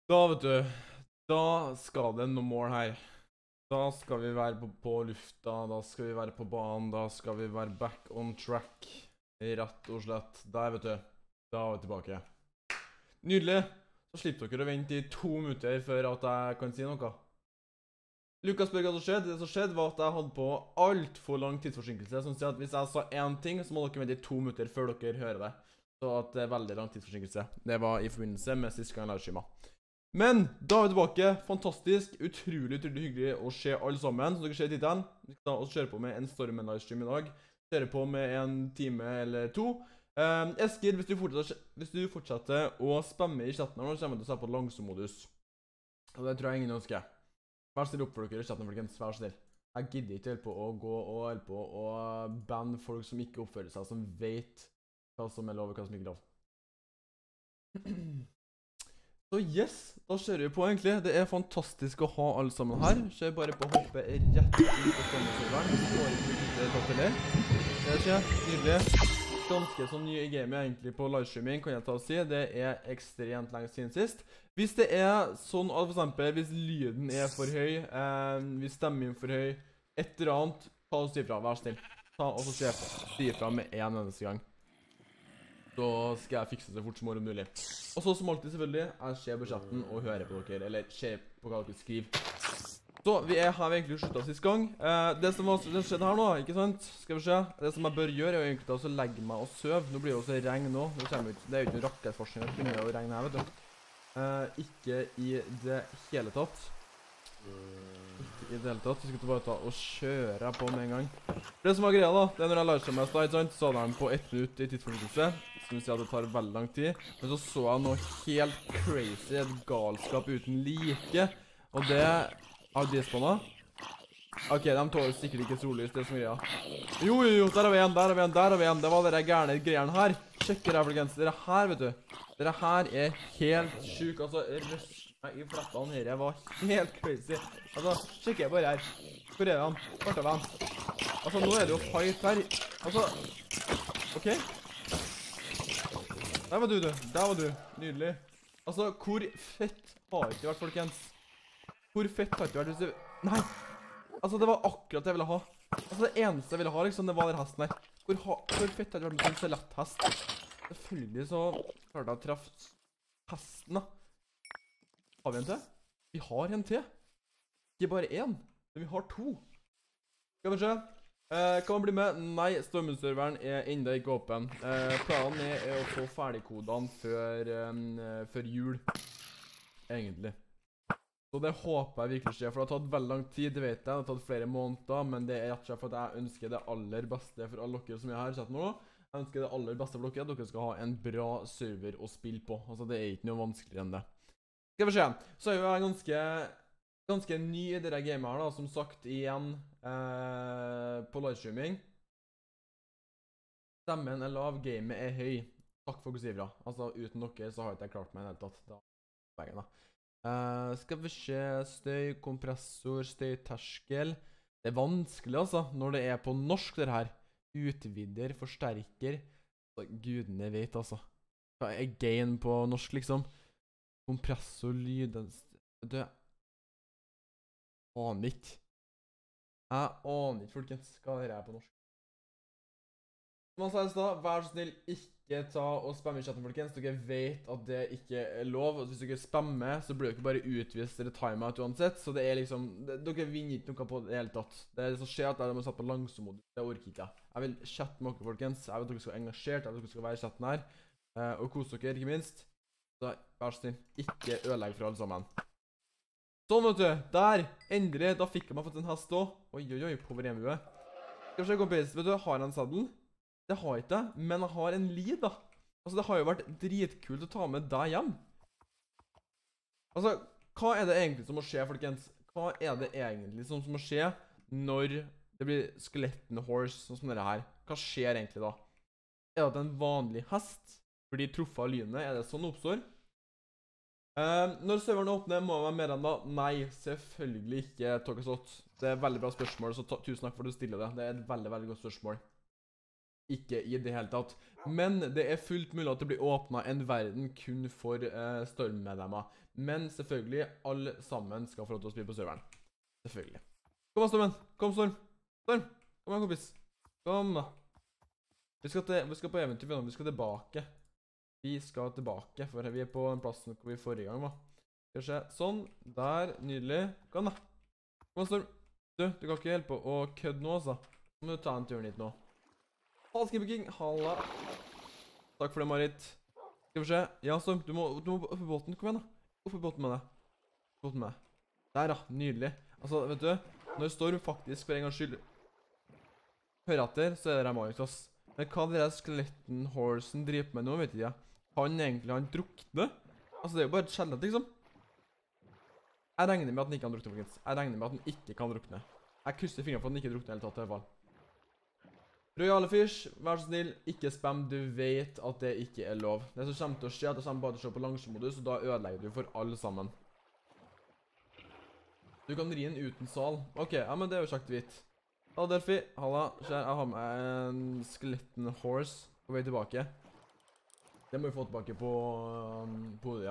Da, vet du, da skal det noe mål her. Da skal vi være på lufta, da skal vi være på banen, da skal vi være back on track. Rett og slett. Der, vet du. Da er vi tilbake. Nydelig. Så slipper dere å vente i 2 minutter før at jeg kan si noe. Lukas spør hva som skjedde. Det som skjedde var at jeg hadde på alt for lang tidsforsinkelse, som sier at hvis jeg sa en ting, så må dere vente i 2 minutter før dere hører det. Så at det er veldig lang tidsforsinkelse. Det var i forbindelse med siste gang jeg livestreama. Men da er vi tilbake. Fantastisk, utrolig hyggelig å se alle sammen. Så dere ser tittelen. Vi skal da også kjøre på med en Stormen livestream i dag. Kjøre på med 1 time eller 2. Eskil, hvis du fortsetter å spamme i chatten nå, så kommer du til å se på langsommodus. Og det tror jeg ingen ønsker. Vær snill opp for dere i chatten, folkens. Vær snill. Jeg gidder ikke helt på å gå og holde på og banne folk som ikke oppfører seg, som vet hva som er lov og hva som ikke er lov. Så yes, da kjører vi på egentlig. Det er fantastisk å ha alle sammen her. Kjører bare på å hoppe rett inn på Stormen-serveren. Står ikke ute tatt til det. Det skjer, nydelig. Ganske så ny i gamet egentlig på livestreaming, kan jeg ta og si. Det er ekstremt lenge siden sist. Hvis det er sånn at for eksempel, hvis lyden er for høy, hvis stemmen er for høy, et eller annet, ta og si fra, vær snill. Ta og så si fra med en eneste gang. Så skal jeg fikse det så fort som mulig. Og så som alltid selvfølgelig, jeg ser på chatten og hører på dere, eller ser på hva dere skriver. Så vi er her egentlig sluttet sist gang. Det som skjedde her nå, ikke sant? Skal vi se. Det som jeg bør gjøre er jo egentlig å legge meg og søve. Nå blir det også regn nå. Det er jo ikke noen rakettforskning, det begynner å regne her, vet du. Ikke i det hele tatt. Ikke i det hele tatt. Vi skal bare ta og kjøre på med en gang. Det som var greia da, det er når jeg livestreamer meg ikke sant? Så hadde jeg den på 1 minutt i tidsforfølgelse. Som vil si at det tar veldig lang tid. Men så jeg noe helt crazy, et galskap uten like. Og det har de spånda. Ok, de tåler sikkert ikke sollys, det som greia. Jo, der har vi en, der har vi en. Det var dere gærne greiene her. Sjekker her, folkens. Dere her, vet du. Dere her er helt syk. Altså, røstene i flettene her var helt crazy. Altså, sjekker jeg bare her. Hvor er han? Hvart er han? Altså, nå er det jo fight her. Altså, ok. Der var du. Der var du. Nydelig. Altså, hvor fett har ikke vært, folkens? Hvor fett har ikke vært hvis du... Nei! Altså, det var akkurat det jeg ville ha. Altså, det eneste jeg ville ha, liksom, det var den hesten her. Hvor fett har det vært med en skjeletthest? Selvfølgelig så klarte jeg å treffe hesten, da. Har vi en til? Vi har en til. Ikke bare en, men vi har 2. Skal vi se. Kan man bli med? Nei, Stormen-serveren er enda ikke åpen. Planen er å få ferdigkodene før jul, egentlig. Så det håper jeg virkelig skjer, for det har tatt veldig lang tid, det vet jeg. Det har tatt flere måneder, men det er rett og slett for at jeg ønsker det aller beste for alle dere som er her i chatten nå. Jeg ønsker det aller beste for dere, at dere skal ha en bra server å spille på. Altså, det er ikke noe vanskeligere enn det. Skal vi se. Så er jo jeg ganske ny i dette gamet her da, som sagt igjen på livestreaming. Stemmen er lav, gamet er høy. Takk for å si fra. Altså, uten dere så har jeg ikke klart meg i det hele tatt. Da er veien da. Skal vi se, støy, kompressor, støyterskel. Det er vanskelig altså, når det er på norsk det her. Utvider, forsterker. Så gudene vet altså. Hva er gain på norsk liksom? Kompressor, lyd, det aner ikke. Jeg aner ikke, folkens, hva det er på norsk. Som han sa i sted, vær så snill, ikke ta og spamme i chatten, folkens. Dere vet at det ikke er lov. Hvis dere spammer, så blir dere bare utvist eller timeout uansett. Så det er liksom, dere vinner ikke noe på det hele tatt. Det er det som skjer at jeg må sette på langsommodus. Det orker ikke jeg. Jeg vil chatte med dere, folkens. Jeg vil at dere skal være engasjert. Jeg vil at dere skal være i chatten her. Og kose dere, ikke minst. Så vær så snill, ikke ødelegg for alle sammen. Sånn, vet du. Der, endelig. Da fikk jeg meg fått en hest også. Oi, på vremue. Skal vi se, kompis. Vet du, har jeg en saddel? Det har jeg ikke, men jeg har en lead da. Altså, det har jo vært dritkult å ta med deg hjem. Altså, hva er det egentlig som må skje, folkens? Hva er det egentlig som må skje når det blir skeletten horse, sånn som dette her? Hva skjer egentlig da? Er det en vanlig hest? Blir truffet av lynet? Er det sånn det oppstår? Når serveren åpner, må jeg være med den da? Nei, selvfølgelig ikke, Tokasot. Det er et veldig bra spørsmål, så tusen takk for at du stiller det. Det er et veldig, veldig godt spørsmål. ikke i det hele tatt. Men det er fullt mulig at det blir åpnet en verden kun for Storm-medlemmer. Men selvfølgelig, alle sammen skal få lov til å spille på serveren. Selvfølgelig. Kom da, Stormen. Kom, Storm. Storm. Kom igjen, kompis. Kom da. Vi skal på eventyr, vi skal tilbake. Vi skal tilbake, for vi er på den plassen hvor vi forrige gang var. Skal vi se, sånn, der, nydelig. Kom da. Kom da, Storm. Du kan ikke hjelpe å kødde nå, altså. Nå må du ta en tur hit nå. Halskipperking, halla. Takk for det, Marit. Skal vi se. Ja, Storm, du må opp i båten. Kom igjen da. Opp i båten med deg. Båten med deg. Der da, nydelig. Altså, vet du, når Storm faktisk for en gang skyld hører etter, så er det her Marit, ass. Men hva det der skeletten horsen driver med nå, vet jeg. Han drukner. Altså, det er jo bare et skjelett, liksom. Jeg regner med at han ikke kan drukne, folkens. Jeg regner med at han ikke kan drukne. Jeg krysser fingrene for at han ikke drukner helt tatt, i hvert fall. Royale Fish, vær så snill, ikke spam. Du vet at det ikke er lov. Det som kommer til å skje, at det kommer bare til å se på langsmodus, og da ødelegger du for alle sammen. Du kan ri en uten sal. Ok, ja, men det er jo sagt vidt. Hallo, Delphi. Halla. Jeg har med en skeletten horse på vei tilbake. Det må vi få tilbake på hodet, ja.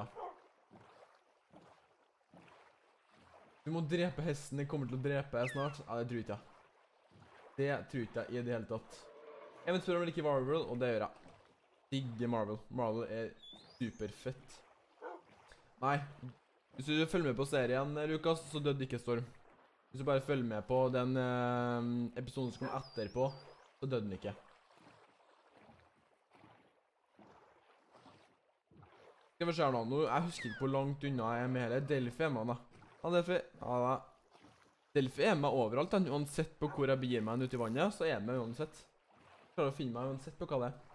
Du må drepe hesten. Jeg kommer til å drepe deg snart. Ja, det tror ikke jeg. Det tror ikke jeg i det hele tatt. Jeg vet spør om det ikke Marvel, og det gjør jeg. Digger Marvel. Marvel er superfett. Nei. Hvis du følger med på serien, Lukas, så døde ikke Storm. Hvis du bare følger med på den episoden som kom etterpå, så døde den ikke. Skal vi se nå, jeg husker ikke hvor langt unna jeg er med hele. Delphi er med, da. Ja, Delphi. Ja, da. Delphi er med overalt, da. Uansett på hvor jeg begir meg ut i vannet, så er jeg med uansett. Jeg klarer å finne meg uansett på hva det er.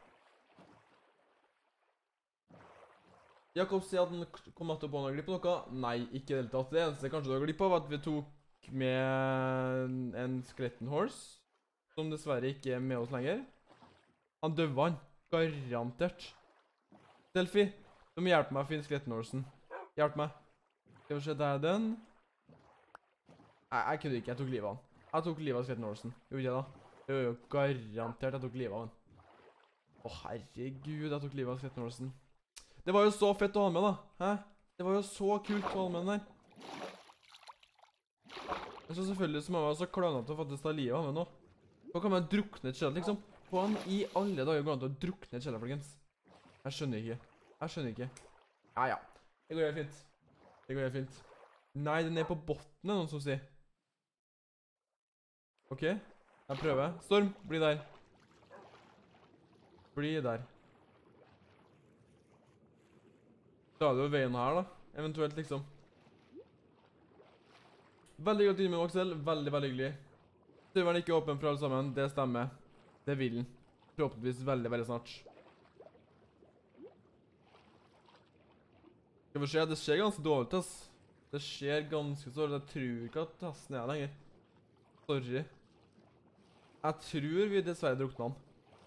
Jakob sier at han kom til å på noe glipp av noe. Nei, ikke helt tatt. Det eneste kanskje du har glipp av at vi tok med en skeletten horse, som dessverre ikke er med oss lenger. Han døde han. Garantert. Delphi, du må hjelpe meg å finne skeletten horsen. Hjelp meg. Skal vi se, der er den. Nei, jeg kødder ikke. Jeg tok livet av han. Jeg tok livet av skeletten horsen. Gjorde jeg da? Jo, garantert jeg tok livet av han. Å, herregud, jeg tok livet av skeletten horsen. Det var jo så fett å ha med, da. Hæ? Det var jo så kult å ha med den der. Så selvfølgelig så må jeg være så klønete å faktisk ta livet av med nå. Hva kan man drukne et skjelett, liksom? Hvordan i alle dager går an til å drukne et skjelett, folkens? Jeg skjønner ikke. Jeg skjønner ikke. Ja, ja. Det går helt fint. Det går helt fint. Nei, den er på botten, noen som sier. Ok, jeg prøver. Storm, bli der. Bli der. Da er det jo veien her, da. Eventuelt, liksom. Veldig godt inn med Axel. Veldig, veldig hyggelig. Serveren er ikke åpen for alle sammen. Det stemmer. Det vil den. Forhåpentligvis veldig, veldig snart. Skal vi se, det ser ganske dårlig ut, ass. Det ser ganske dårlig. Jeg tror ikke at hesten er lenger. Sorry. Jeg tror vi dessverre drukner han.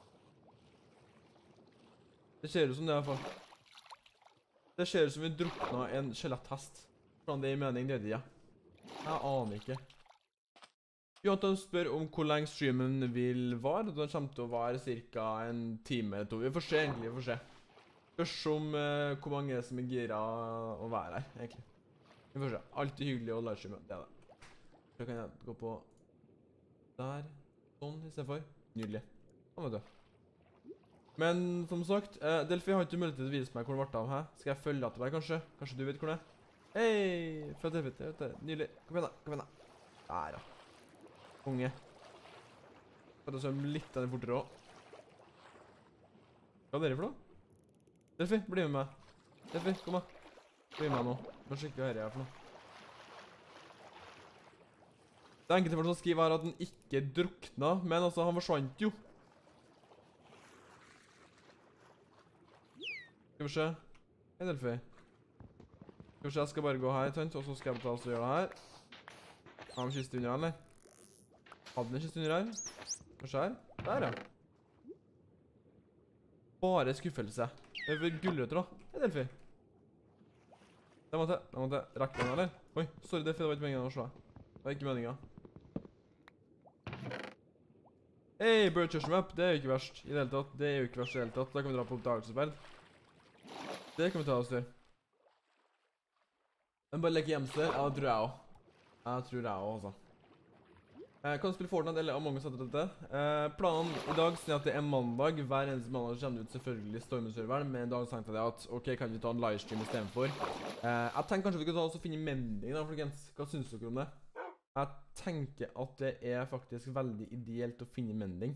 Det ser ut som det i hvert fall. Det ser ut som vi drukner en skjeletthest. Hvordan det er i mening, det er det, ja. Jeg aner ikke. Jonathan spør om hvor lenge streamen vil vare. Den kommer til å vare cirka en time eller to. Vi får se, egentlig. Vi får se. Spørs om hvor mange som er gira å være her, egentlig. Vi får se. Alltid hyggelig å livestreame. Det er det. Så kan jeg gå på der. Sånn i stedet for. Nydelig. Sånn, vet du. Men som sagt, Delphi har ikke mulighet til å vise meg hvor det ble av her. Skal jeg følge etter deg, kanskje? Kanskje du vet hvor det er? Hei! Fra Delphi. Nydelig. Kom igjen da. Kom igjen da. Der, ja. Konge. Skal du se litt av den fortere også. Hva er dere for noe? Delphi, bli med meg. Delphi, kom da. Bli med meg nå. Nå sjekker hva her er for noe. Det enkelte folk som skriver her at den ikke drukna, men altså, han forsvant jo. Skal vi se. Hei, Delphi. Skal vi se, jeg skal bare gå her, og så skal jeg ta oss og gjøre det her. Har vi kiste under, eller? Hadde den kiste under her? Kanskje her? Der, ja. Bare skuffelse. Det er gullrøtter da. Hei, Delphi. Det måtte jeg. Rekke den, eller? Oi, sorry, Delphi, det var ikke meningen å slå deg. Det var ikke meningen. Hei, Bird Map, det er jo ikke verst i det hele tatt. Det er jo ikke verst i det hele tatt. Da kan vi dra på oppdagelsesverd. Det kan vi ta oss til. Men bare leke hjemster, ja, det tror jeg også. Jeg tror jeg også, altså. Jeg kan spille Fortnite eller Among Us etter dette. Planen i dag er at det er mandag. Hver eneste mandag kommer ut selvfølgelig Stormen-serveren, men i dag tenkte jeg at, ok, kan vi ta en livestream i stedet for? Jeg tenker kanskje vi kan ta oss og finne mending da, folkens. Hva synes dere om det? Jeg tenker at det er faktisk veldig ideelt å finne mending.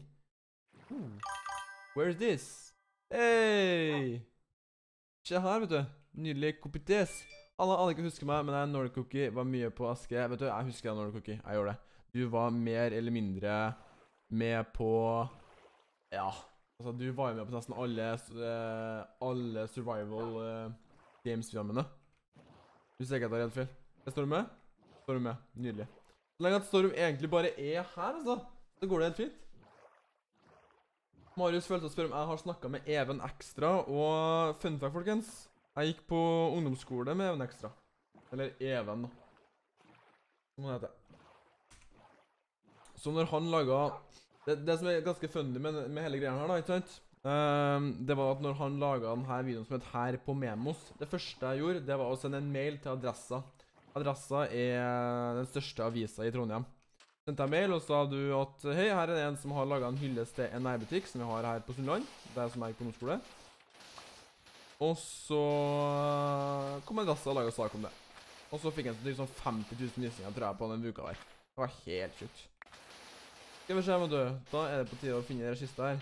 Where is this? Hey! Se her, vet du. Nydelig kopites. Alle ikke husker meg, men jeg Nordic Cookie var mye på Aske. Vet du, jeg husker Nordic Cookie. Jeg gjør det. Du var mer eller mindre med på... Ja, altså du var med på nesten alle survival games-filmene. Du ser ikke at det er helt feil. Er Storm med? Storm med. Nydelig. Så lenge at Storm egentlig bare er her, altså, så går det helt fint. Marius følte å spørre om jeg har snakket med Even Ekstra, og fun fact, folkens. Jeg gikk på ungdomsskole med Even Ekstra. Eller Even, da. Som han heter. Så når han laget... Det som er ganske funny med hele greien her da, ikke sant? Det var at når han laget denne videoen som het Her på Memos, det første jeg gjorde, det var å sende en mail til Adressa. Adressa er den største avisa i Trondheim. Sendte jeg mail og sa du at hei, her er det en som har laget en hyllest til en nærbutikk som vi har her på Sunnland, der som jeg gikk på ungdomsskole. Og så kom Adressa og laget sak om det. Og så fikk jeg sånn 50 000 visninger, tror jeg, på den uka der. Det var helt sjukt. Skal vi se, men du, da er det på tide å finne det kiste her.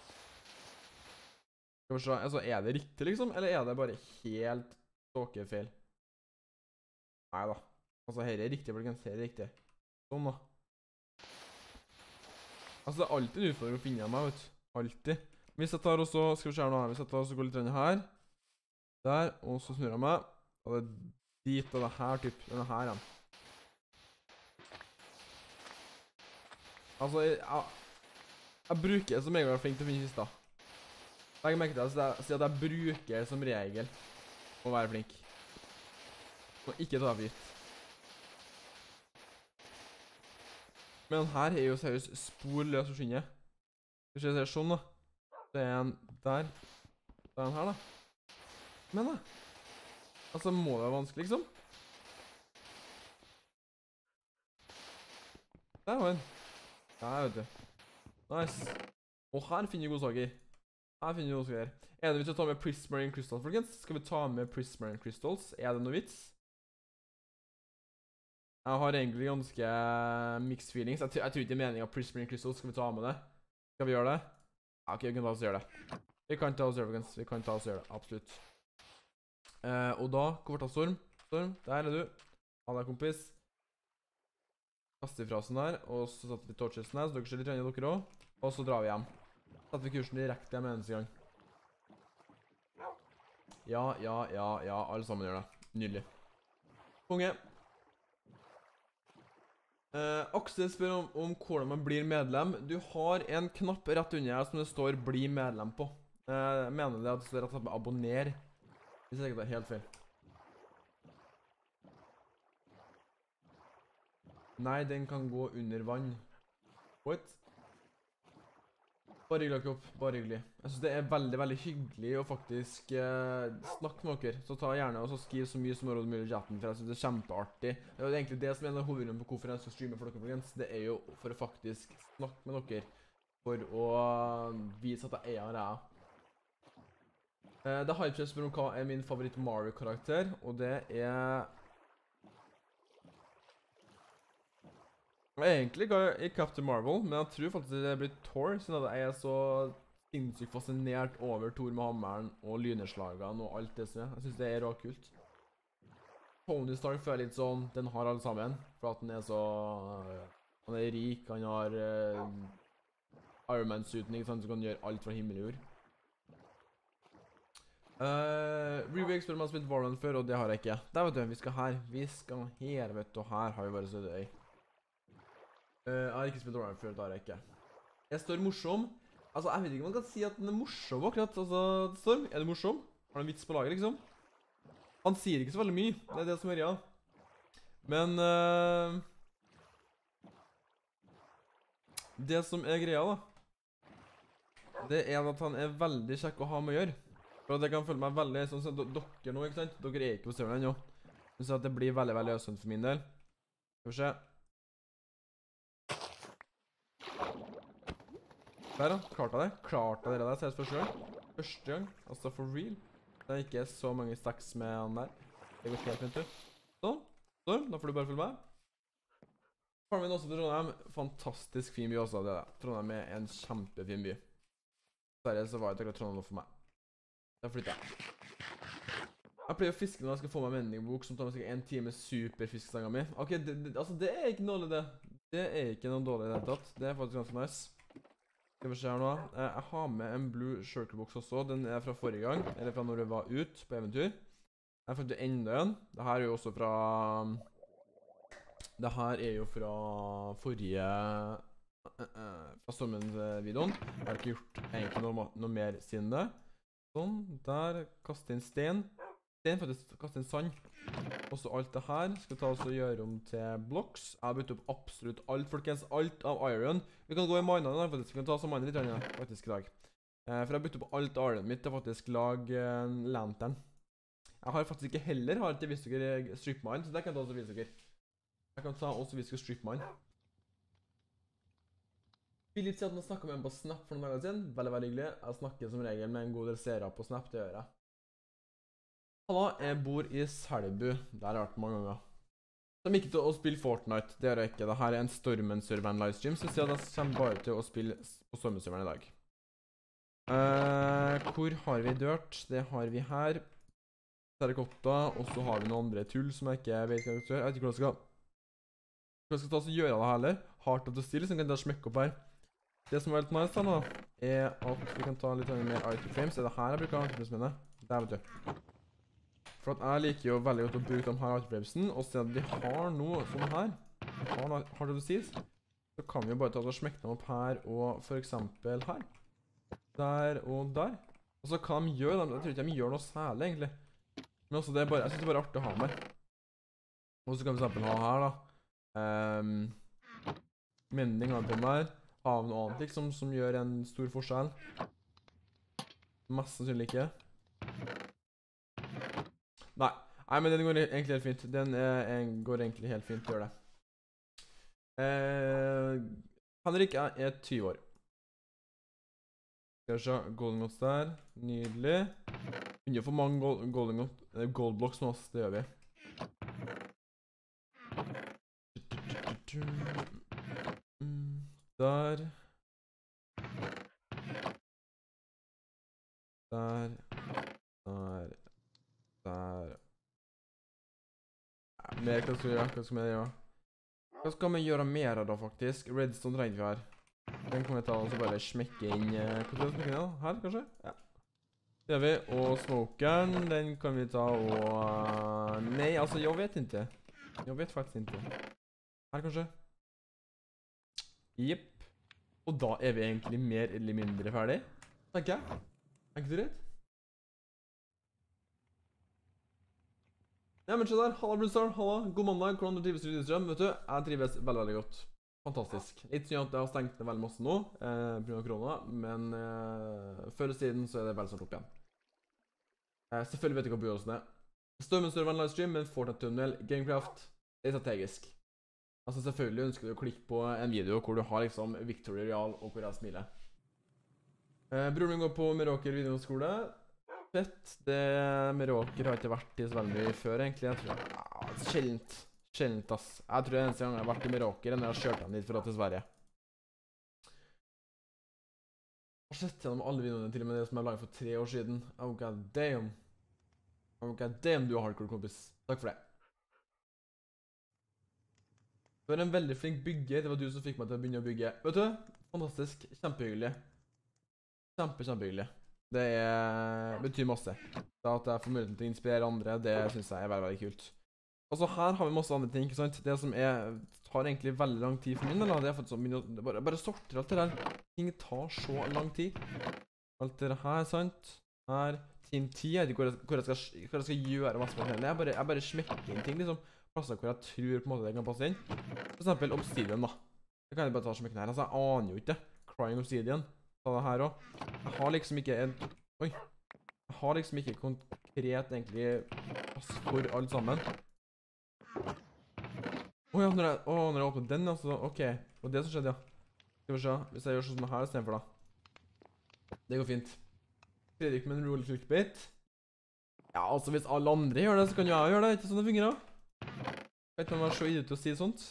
Skal vi se, altså er det riktig liksom, eller er det bare helt feil? Neida, altså her er riktig, folkens, her er riktig. Sånn da. Altså det er alltid en utfordring å finne meg, vet du. Alltid. Hvis jeg tar også, skal vi se nå her, hvis jeg tar også går litt her. Der, og så snur jeg meg. Og det er dit og det her, typ, denne her igjen. Altså, jeg bruker som regel å være flink til å finne kista. Jeg merker til å si at jeg bruker som regel å være flink. Og ikke ta for gitt. Men her er jo seriøst spor løs å skinne. Hvis jeg ser sånn da. Det er en der. Det er en her da. Men da. Altså, må det være vanskelig, liksom? Der var den. Der, vet du. Nice. Og her finner vi gode saker. Her finner vi gode saker. Er det vi skal ta med Prismarine Crystals, folkens? Skal vi ta med Prismarine Crystals? Er det noe vits? Jeg har egentlig ganske mixed feelings. Jeg tror ikke det er meningen av Prismarine Crystals. Skal vi ta med det? Skal vi gjøre det? Ja, ok, vi kan ta oss og gjøre det. Vi kan ta oss og gjøre det, folkens. Vi kan ta oss og gjøre det, absolutt. Og da, hvorfor ta Storm? Storm, der er du. Ha deg, kompis. Kaster vi fra oss den der, og så satte vi torchesene her, så dere ser litt rønne dere også. Og så drar vi hjem. Setter vi kursen direkte hjem eneste gang. Ja, alle sammen gjør det. Nydelig. Konge. Aksel spør om hvordan man blir medlem. Du har en knapp rett under her som det står bli medlem på. Jeg mener det at det står rett og slett med abonner. Hvis jeg ikke det er helt feil. Nei, den kan gå under vann. What? Bare hyggelig, Jakob. Bare hyggelig. Jeg synes det er veldig, veldig hyggelig å faktisk snakke med dere. Så ta gjerne og så skriv så mye som mulig i chatten, for jeg synes det er kjempeartig. Det er jo egentlig det som er en av hovedgrunnen på hvorfor jeg skal streame for dere, folkens. Det er jo for å faktisk snakke med dere. For å vise at jeg er her. Det har jeg spør om hva er min favoritt Mario-karakter, og det er... Egentlig ga jeg Captain Marvel, men jeg tror faktisk det blir Thor, siden jeg er så sinnssykt fascinert over Thor med hammeren og lyneslagene og alt det som er. Jeg synes det er råkult. Tony Stark føler litt sånn, den har alle sammen, for at den er så... Han er rik, han har Iron Man-suiten, ikke sant, så kan gjøre alt fra himmel og jord. Review spør om jeg har spilt Valorant før, og det har jeg ikke. Der vet du, vi skal her, vet du, her har vi bare sødde øy. Jeg har ikke spilt Valorant før, det har jeg ikke. Jeg står morsom. Altså, jeg vet ikke om man kan si at den er morsom akkurat. Altså, Storm, er du morsom? Har du en vits på laget, liksom? Han sier ikke så veldig mye, det er det som er greia. Men, Det som er greia da, det er at han er veldig kjekk å ha med å gjøre. For at jeg kan føle meg veldig, sånn som dere nå, ikke sant? Dere er ikke på serveren ennå. Så at det blir veldig, veldig løsent for min del. Skal vi se. Der da, klarte jeg det. Klarte jeg det der, seriøst første gang. Første gang, altså for real. Det er ikke så mange stacks med han der. Det går helt fint ut. Sånn, da får du bare følge med. Har vi også til Trondheim. Fantastisk fin by også, det der. Trondheim er en kjempefin by. Seriøst så var det akkurat Trondheim for meg. Da flytter jeg. Jeg pleier å fiske når jeg skal få meg meldingbok som tar meg sikkert 1 time superfiskestanga mi. Ok, altså det er ikke noe dårlig det. Det er ikke noe dårlig i det hele tatt. Det er faktisk ganske nice. Skal vi se her nå. Jeg har med en Blue Shulker-boks også. Den er fra forrige gang, eller fra når jeg var ut på eventyr. Jeg fant enda en. Dette er jo også fra... Dette er jo fra forrige... Fra Stormen-videoen. Jeg har ikke gjort egentlig noe mer siden det. Sånn, der. Kaste inn stein. Stein, faktisk. Kaste inn sand. Også alt det her skal vi ta oss og gjøre om til blocks. Jeg har byttet opp absolutt alt, folkens. Alt av iron. Vi kan gå i minene der, faktisk. Vi kan ta oss og mine litt, faktisk, i dag. For jeg har byttet opp alt iron mitt til faktisk lage lantern. Jeg har faktisk ikke heller, har ikke vist dere strip mine, så det kan jeg ta også vise dere. Jeg kan ta også vise dere strip mine. Jeg vil litt si at jeg snakket med en på Snap for noen dager siden. Veldig, veldig hyggelig. Jeg snakker som regel med en god del seere på Snap, det gjør jeg. Halla, jeg bor i Selbu. Der har jeg vært mange ganger. Jeg kommer ikke til å spille Fortnite, det gjør jeg ikke. Dette er en Stormen-serveren livestream, så jeg sier at jeg kommer bare til å spille på Stormen-serveren i dag. Hvor har vi dørt? Det har vi her. Terrakotta, og så har vi noen andre tull som jeg ikke vet hva jeg skal gjøre. Jeg vet ikke hvordan jeg skal ta oss og gjøre det heller. Heart of the Steel, så kan jeg da smekke opp her. Det som er litt nice da nå, er at vi kan ta litt mer item frames. Det er det her jeg bruker item frames mine. Der vet du. For at jeg liker jo veldig godt å bruke de her item framesen, og siden de har noe sånn her, Heart of the Seas, så kan vi jo bare ta oss og smekke dem opp her, og for eksempel her. Der og der. Og så kan de gjøre dem, jeg tror ikke de gjør noe særlig egentlig. Men også det er bare, jeg synes det er bare artig å ha med. Og så kan vi for eksempel ha her da. Mending har vi på meg her. Av noe annet liksom, som gjør en stor forskjell. Mest sannsynlig ikke. Nei, men den går egentlig helt fint. Den går egentlig helt fint, gjør det. Henrik er 20 år. Skal vi se, golden gods der. Nydelig. Begynner å få mange gold blocks nå, det gjør vi. Der. Der. Der. Der. Mer, hva skal vi gjøre? Hva skal vi gjøre? Hva skal vi gjøre mer da, faktisk? Redstone trenger vi her. Den kan vi ta og så bare smekke inn. Hva skal vi smekke inn da? Her, kanskje? Ja. Det gjør vi. Og smokeren, den kan vi ta og... Nei, altså, jeg vet ikke. Jeg vet faktisk ikke. Her, kanskje? Jepp. Og da er vi egentlig mer eller mindre ferdig, tenker jeg. Er ikke det rett? Ja, men se der. Halla, Bluestar. Halla. God mandag. Hvordan du trives i Lillestrøm? Vet du, jeg trives veldig, veldig godt. Fantastisk. Litt synd at jeg har stengt ned veldig masse nå, på grunn av korona, men før og siden så er det veldig snart opp igjen. Selvfølgelig vet jeg hva bor hos det. Stormen-serveren livestream, men Fortnite-tunnel, Gamecraft, det er strategisk. Altså selvfølgelig ønsker du å klikke på en video hvor du har liksom Victory Real og hvor jeg smiler. Broren min går på Meråker videoskole. Fett. Meråker har ikke vært i så veldig mye før egentlig. Jeg tror sjeldent. Sjeldent ass. Jeg tror det eneste gang jeg har vært i Meråker enn jeg har kjørt den dit for å til Sverige. Jeg har sett gjennom alle videoene til og med det som jeg laget for 3 år siden. Oh god damn. Oh god damn, du er hardcore kompis. Takk for det. Du er en veldig flink bygger. Det var du som fikk meg til å begynne å bygge. Vet du? Fantastisk. Kjempehyggelig. Kjempehyggelig. Det betyr masse. Det at jeg får muligheten til å inspirere andre, det synes jeg er veldig, veldig kult. Altså her har vi masse andre ting, ikke sant? Det som tar egentlig veldig lang tid for min, eller det er faktisk sånn, bare sorter alt det der. Ting tar så lang tid. Alt det her, sant? Her, Team 10, jeg vet ikke hvor jeg skal gjøre masse på hele. Jeg bare smekker inn ting, liksom. Plasser hvor jeg tror på en måte det kan passe inn. For eksempel Obsidian da. Det kan jeg bare ta som ikke her. Altså, jeg aner jo ikke det. Crying Obsidian. Ta det her også. Jeg har liksom ikke en... Oi. Jeg har liksom ikke konkret egentlig pass for alt sammen. Åja, når jeg åpner den, altså. Ok. Og det som skjedde, ja. Skal vi se. Hvis jeg gjør sånn som her i stedet for da. Det går fint. Fredrik med en rolig clickbait. Ja, altså hvis alle andre gjør det, så kan jo jeg gjøre det. Ikke sånn det fungerer. Jeg vet ikke om jeg er så idiot til å si sånt.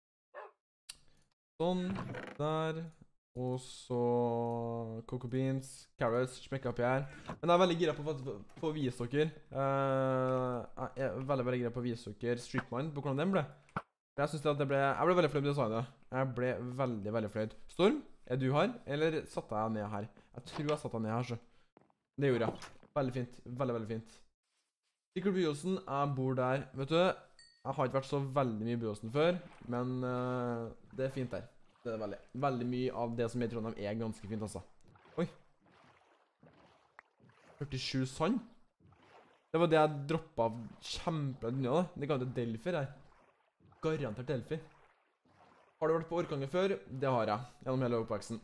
Sånn, der, og så cocoa beans, carrots, smekket oppi her. Men jeg er veldig gira på å vise dere. Jeg er veldig gira på å vise dere Stripmine, på hvordan den ble. Jeg synes at jeg ble veldig fornøyd med designet. Jeg ble veldig fornøyd. Storm, er du her, eller satte jeg ned her? Jeg tror jeg satte jeg ned her, så. Det gjorde jeg. Veldig fint, veldig fint. Sikkert Byåsen, jeg bor der. Vet du, jeg har ikke vært så veldig mye i Byåsen før, men det er fint der. Det er veldig mye av det som er i Trondheim er ganske fint, altså. Oi. 47 sand? Det var det jeg droppet av kjempelangt unna da. Det ga det Delphi her. Garantert Delphi. Har du vært på Orkanger før? Det har jeg, gjennom hele oppveksten.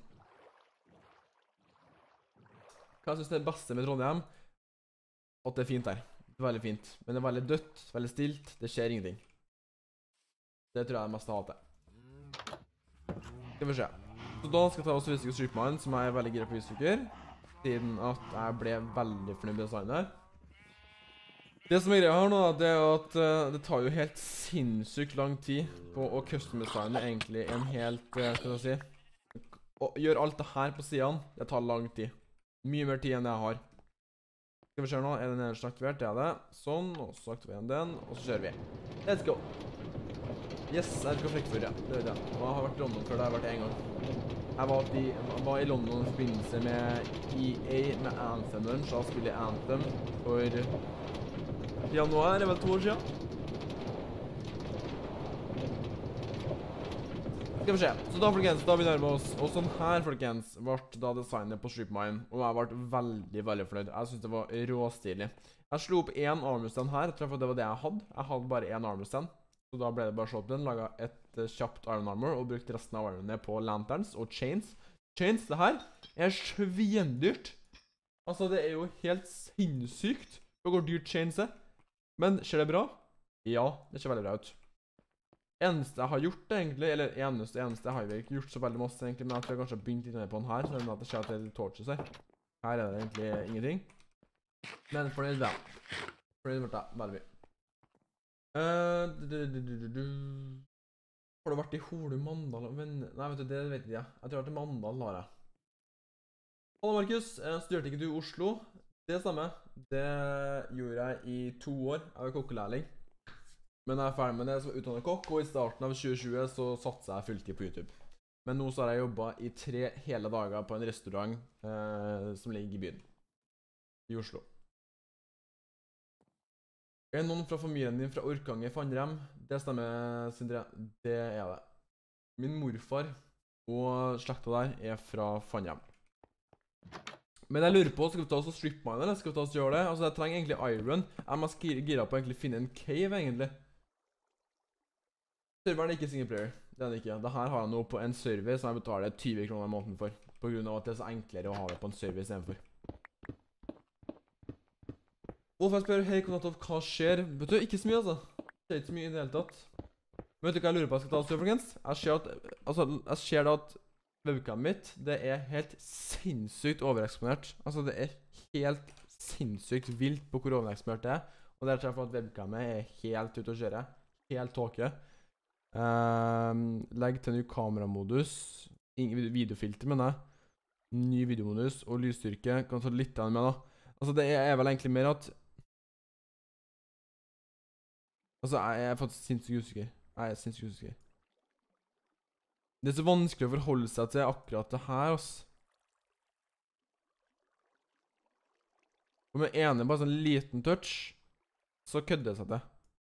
Hva jeg synes det er det beste med Trondheim? At det er fint der. Veldig fint. Men det er veldig dødt, veldig stilt. Det skjer ingenting. Det tror jeg er mest av alt det. Skal vi se. Så da skal jeg ta også vise dere Stripmine, som jeg er veldig gira på å vise dere. Siden at jeg ble veldig fornøyd med designet. Det som er greia her nå, det er at det tar jo helt sinnssykt lang tid på å custom-designe egentlig en helt, skal jeg si, og gjøre alt det her på siden, det tar lang tid. Mye mer tid enn jeg har. Skal vi se nå, er den nederst aktivert? Det er det. Sånn, og så aktiverer vi den, og så kjører vi. Let's go! Yes, jeg skal frekke før, ja. Det vet jeg. Jeg har vært i London før, det har jeg vært en gang. Jeg var i London i forbindelse med EA, med Anthem, så jeg spiller Anthem for januar, det er vel 2 år siden. Skal vi se. Så da, folkens, da begynner vi oss. Og sånn her, folkens, ble da designet på Stripmine, og jeg ble veldig fornøyd. Jeg synes det var råstilig. Jeg slo opp en armorstand her, jeg tror det var det jeg hadde. Jeg hadde bare en armorstand, så da ble det bare slått opp den, laget et kjapt iron armor, og brukt resten av ironene på lanterns og chains. Chains, det her er svindyrt. Altså, det er jo helt sinnssykt hvor dyrt chains er. Men ser det bra? Ja, det ser veldig bra ut. Eneste jeg har gjort egentlig, eller eneste jeg har jo ikke gjort så veldig masse egentlig, men jeg tror jeg kanskje har begynt litt ned på den her, så at det skjer at det er litt torches her. Her er det egentlig ingenting. Men fornøyd vel. Fornøyd ble det veldig mye. Har du vært i Hole, Mandal, men... Nei, vet du, det vet ikke jeg. Jeg tror jeg har vært i Mandal, har jeg. Hallo, Markus. Studerte ikke du i Oslo? Det stemmer. Det gjorde jeg i 2 år. Jeg var kokkelærling. Men jeg er ferdig med det som utdannet kokk, og i starten av 2020 så satset jeg fulltid på YouTube. Men nå så har jeg jobbet i 3 hele dager på en restaurant som ligger i byen. I Oslo. Er det noen fra familien din fra Orkanger Fannrem? Det stemmer, Sindre. Det er det. Min morfar og slekta der er fra Fannrem. Men jeg lurer på, skal vi ta oss og stripmine, eller skal vi ta oss og gjøre det? Altså, jeg trenger egentlig iron. Jeg er mest gira på å egentlig finne en cave, egentlig. Serveren er ikke single player. Det er det ikke. Dette har jeg nå på en server som jeg betaler 20 kroner i måneden for. På grunn av at det er så enklere å ha det på en server i stedet for. Wolf, jeg spør, hei, hva skjer? Vet du, ikke så mye, altså. Det er ikke så mye i det hele tatt. Men vet du hva jeg lurer på jeg skal ta oss til, folkens? Jeg ser at webcam mitt, det er helt sinnssykt overeksponert. Altså, det er helt sinnssykt vilt på hvor overeksponert det er. Og det er derfor at webcamet er helt ute å kjøre. Helt tåke. Legg til ny kameramodus. Ingen videofilter, mener jeg. Ny videomodus og lysstyrke. Kan ta litt av den med, da. Altså, det er vel egentlig mer at... Altså, jeg er faktisk sinnssykt usikker. Jeg er sinnssykt usikker. Det er så vanskelig å forholde seg til akkurat det her, ass. Og med ene bare sånn liten touch, så kødder det seg til.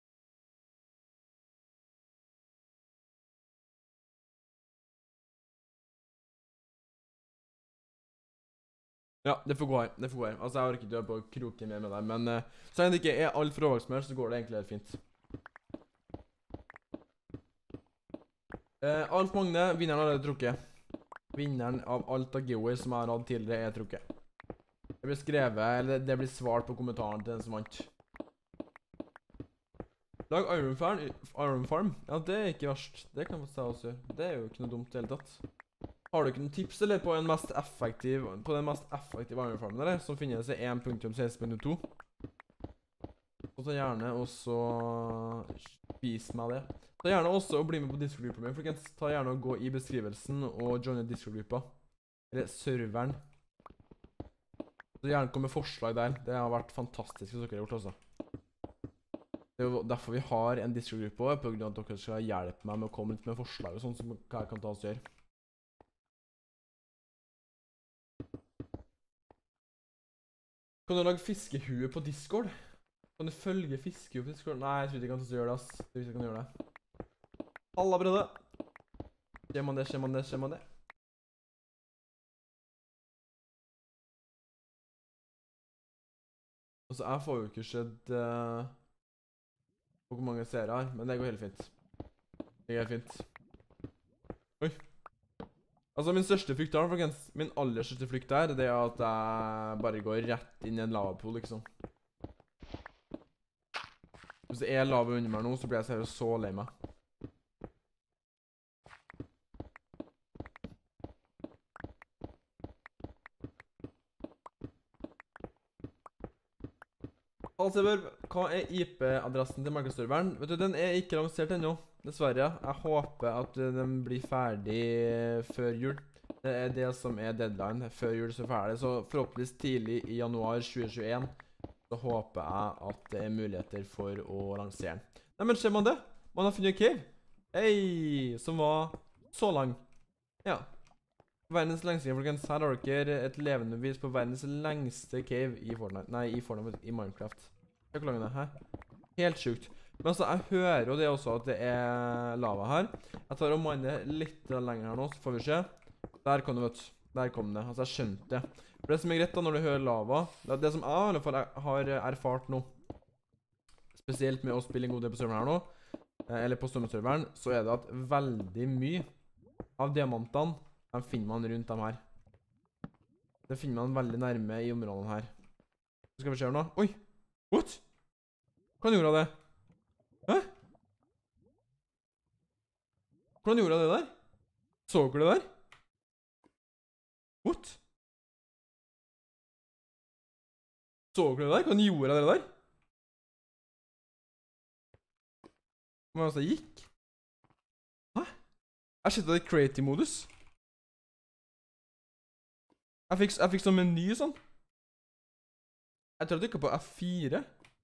Ja, det får gå her, det får gå her. Altså, jeg har ikke død på å kroke mer med deg, men så lenge det ikke er alt for overvaksmør, så går det egentlig helt fint. Alf Magne, vinneren har allerede trukket. Vinneren av alt av giveaway som jeg har hatt tidligere trukket. Det blir skrevet, eller det blir svart på kommentaren til den som vant. Lag Iron Farm. Ja, det er ikke verst. Det kan jeg også gjøre. Det er jo ikke noe dumt i hele tatt. Har du ikke noen tips eller på den mest effektive Iron Farmen eller? Som finnes i 1.16.2. Og så gjerne også vis meg det. Ta gjerne også å bli med på Discord-gruppa min, folkens. Ta gjerne å gå i beskrivelsen og joine Discord-gruppa. Eller serveren. Så gjerne komme med forslag der. Det har vært fantastisk hvis dere har gjort også. Det er jo derfor vi har en Discord-gruppe også, på grunn av at dere skal hjelpe meg med å komme litt med forslag og sånt som hva jeg kan ta oss gjøre. Kan du lage fiskehue på Discord? Kan du følge fiskehue på Discord? Nei, jeg tror ikke jeg kan gjøre det, ass. Jeg tror ikke jeg kan gjøre det. Alla brødre. Skjer man det? Altså, jeg får jo ikke sett hvor mange seere jeg har, men det går helt fint. Det går helt fint. Oi. Altså, min største frykt her, folkens, min aller største frykt her, det er at jeg bare går rett inn i en lavapool, liksom. Hvis det er lava under meg nå, så blir jeg seriøst så lei meg. Altså, hva er IP-adressen til markedsserveren? Vet du, den er ikke lansert ennå, dessverre. Jeg håper at den blir ferdig før jul. Det er det som er deadline, før jul så ferdig. Så forhåpentligvis tidlig i januar 2021, så håper jeg at det er muligheter for å lansere den. Nei, men ser man det? Man har funnet en cave. Hei, som var så lang. Ja. Verdens lengste, folkens. Her har dere et levende bevis på verdens lengste cave i Fortnite. Nei, i Minecraft. Hvor lang er det her? Helt sjukt. Men altså, jeg hører jo det også at det er lava her. Jeg tar og miner litt lenger her nå, så får vi se. Der kom det, vet du. Der kom det. Altså, jeg skjønte det. For det som er greit da, når du hører lava, det som jeg i alle fall har erfart nå, spesielt med å spille en god del på serveren her nå, eller på strømmeserveren, så er det at veldig mye av diamantene de finner man rundt dem her. Det finner man veldig nærme i områdene her. Så skal vi se her nå. Oi! What? Hvordan gjorde jeg det? Hæ? Hvordan gjorde jeg det der? Så dere det der? What? Så dere det der? Hvordan gjorde jeg det der? Hva var det som gikk? Hæ? Jeg skjønte det i creative-modus. Jeg fikk sånn meny sånn. Jeg tror jeg trykket på F4.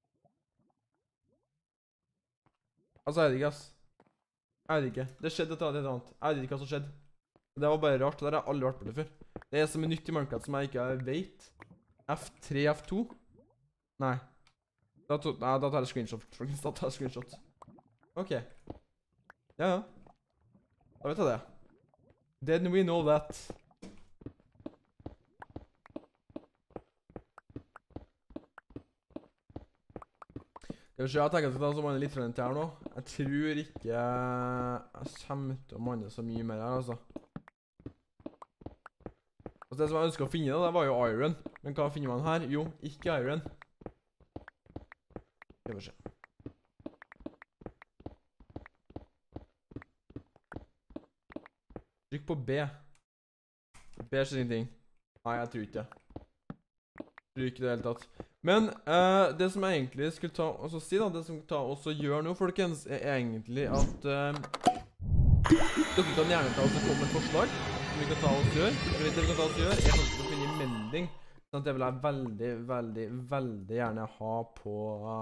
Altså, jeg vet ikke, ass. Jeg vet ikke. Det skjedde et eller annet. Jeg vet ikke hva som skjedde. Det var bare rart. Det har jeg aldri vært på det før. Det er som er nytt i Minecraft som jeg ikke vet. F3, F2? Nei. Da tar jeg screenshot. Da tar jeg screenshot. Ok. Ja. Da vet jeg det. Then we know that. Jeg tenker at jeg skal ta så mange litt fra den til her nå. Jeg tror ikke jeg kommer til å manne så mye mer her, altså. Altså det som jeg ønsket å finne da, det var jo iron. Men hva finner man her? Jo, ikke iron. Skal vi se. Trykk på B. B skjer ingenting. Nei, jeg tror ikke det. Tror ikke det hele tatt. Men det som jeg egentlig skulle ta og si da, det som jeg også gjør nå, folkens, er egentlig at dere kan gjerne ta oss og komme med et forslag som vi kan ta oss og gjøre. Det vi kan ta oss og gjøre er faktisk å finne mending, sånn at det vil jeg veldig gjerne ha på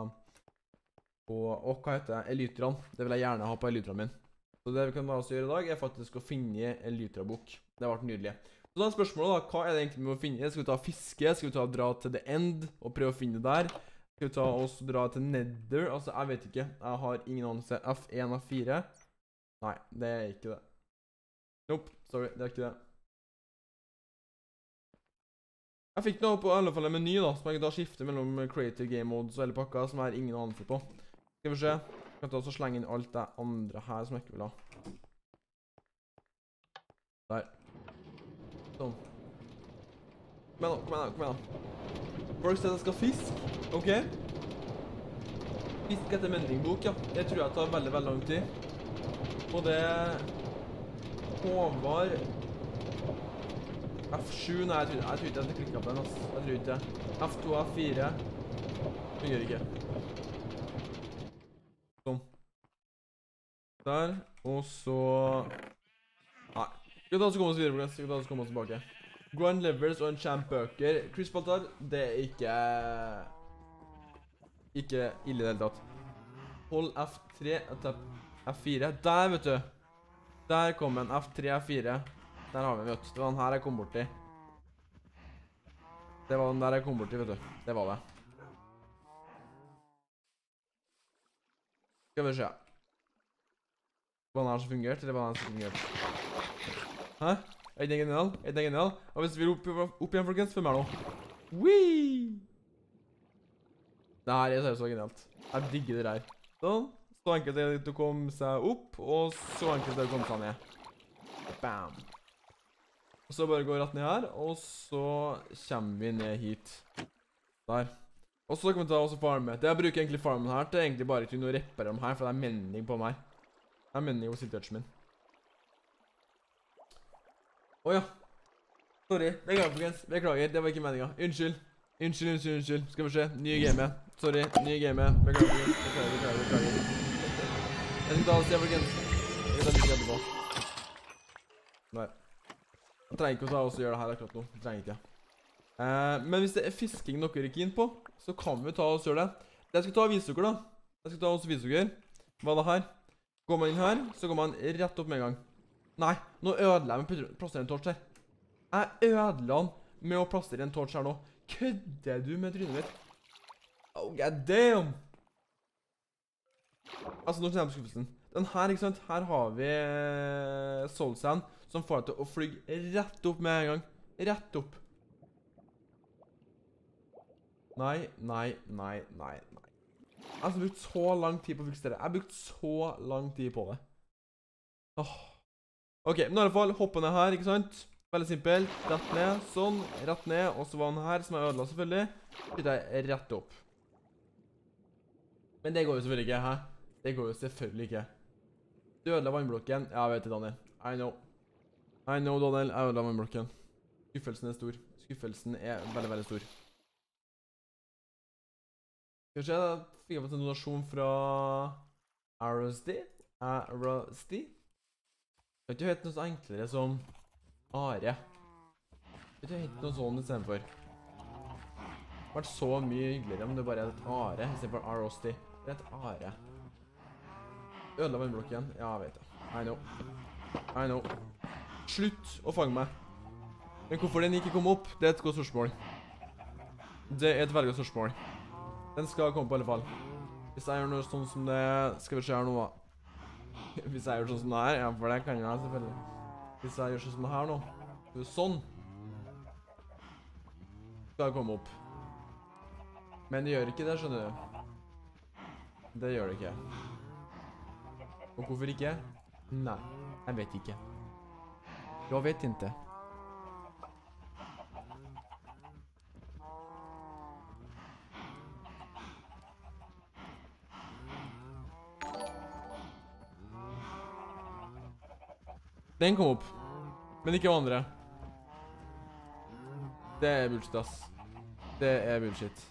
hva heter det, elytrene. Det vil jeg gjerne ha på elytrene min. Så det vi kan ta oss og gjøre i dag er faktisk å finne elytra-bok. Det har vært nydelig. Så da er spørsmålet da, hva er det egentlig vi må finne? Skal vi ta fiske? Skal vi ta dra til The End og prøve å finne det der? Skal vi ta oss og dra til Nether? Altså, jeg vet ikke. Jeg har ingen anelse. F1 av 4? Nei, det er ikke det. Nope, sorry, det er ikke det. Jeg fikk nå på i alle fall en meny da, som jeg kan da skifte mellom Creative Game Modes og hele pakka, som jeg har ingen anelse på. Skal vi se. Jeg kan ta oss og slenge inn alt det andre her som jeg ikke vil ha. Der. Sånn. Kom igjen da, kom igjen da. Folk sier at jeg skal fiske, ok? Fisk etter meldingbok, ja. Det tror jeg tar veldig, veldig lang tid. Og det... Håvard... F7, nei, jeg tror ikke jeg klikket på den, ass. Jeg tror ikke det. F2, F4. Fungerer ikke. Sånn. Der. Og så... Nei. Skal vi ta oss komme oss videre, folkens. Skal vi ta oss komme oss tilbake. Grand Levels og en champ-bøker. Chris Baltar, det er ikke... Ikke ille i det hele tatt. Hold F3, F4. Der, vet du. Der kom en F3, F4. Der har vi, vet du. Det var den her jeg kom bort i. Det var den der jeg kom bort i, vet du. Det var det. Skal vi se. Var den her som fungerte, eller var den her som fungerte? Hæ? Er den genial? Er den genial? Og hvis vi vil opp igjen, folkens, følg med nå. Whee! Det her er så genialt. Jeg digger det her. Sånn. Så enkelt er det å komme seg opp, og så enkelt er det å komme seg ned. Bam! Og så bare gå rett ned her, og så kommer vi ned hit. Der. Og så kan vi ta også farme. Det jeg bruker egentlig farmen her til egentlig bare til å reparere dem her, for det er menning på meg. Det er menning hos touchen min. Åja. Sorry. Beklager, det var ikke meningen. Unnskyld. Unnskyld. Skal vi se. Nye gamet. Sorry. Nye gamet. Beklager. Jeg skal ta og se, folkens. Jeg skal ta litt etterpå. Nei. Jeg trenger ikke å ta og gjøre det her akkurat nå. Jeg trenger ikke. Men hvis det er fisking dere er keen på, så kan vi ta og gjøre det. Jeg skal ta og vise dere da. Jeg skal ta og vise dere. Hva er det her? Går man inn her, så går man rett opp med en gang. Nei, nå ødela jeg med å plassere en torch her. Jeg ødela den med å plassere en torch her nå. Kødder du med trynet mitt? Oh, god damn! Altså, nå kjenner jeg på skuffelsen. Den her, ikke sant? Her har vi Soul Sand, som får deg til å flyge rett opp med en gang. Rett opp. Nei. Jeg har brukt så lang tid på å fikse det. Jeg har brukt så lang tid på det. Åh. Ok, men i alle fall, hoppe ned her, ikke sant? Veldig simpelt. Rett ned, sånn. Rett ned, og så var den her, som jeg ødela selvfølgelig. Flytter jeg rett opp. Men det går jo selvfølgelig ikke, hæ? Det går jo selvfølgelig ikke. Du ødela vannblokken. Ja, jeg vet det, Daniel. I know, Daniel. Jeg ødela vannblokken. Skuffelsen er stor. Skuffelsen er veldig, veldig stor. Skal vi se, da fikk jeg fått en donasjon fra Arosty. Kan ikke hete noe så enklere som Are. Kan ikke hete noe sånn i stedet for. Det har vært så mye hyggeligere om det bare er et Are i stedet for Arosty. Det er et Are. Ødela vannblokken. Ja, jeg vet det. I know. Slutt å fange meg. Men hvorfor den ikke kom opp, det er et godt spørsmål. Det er et veldig godt spørsmål. Den skal komme på i alle fall. Hvis jeg gjør noe sånn som det... Skal vi se her nå da. Hvis jeg gjør sånn som det her, ja, for det kan jeg selvfølgelig. Hvis jeg gjør sånn som det her nå. Sånn. Skal det komme opp. Men det gjør ikke det, skjønner du. Det gjør det ikke. Og hvorfor ikke? Nei, jeg vet ikke. Jeg vet ikke. Den kom opp, men ikke andre. Det er bullshit, ass. Det er bullshit.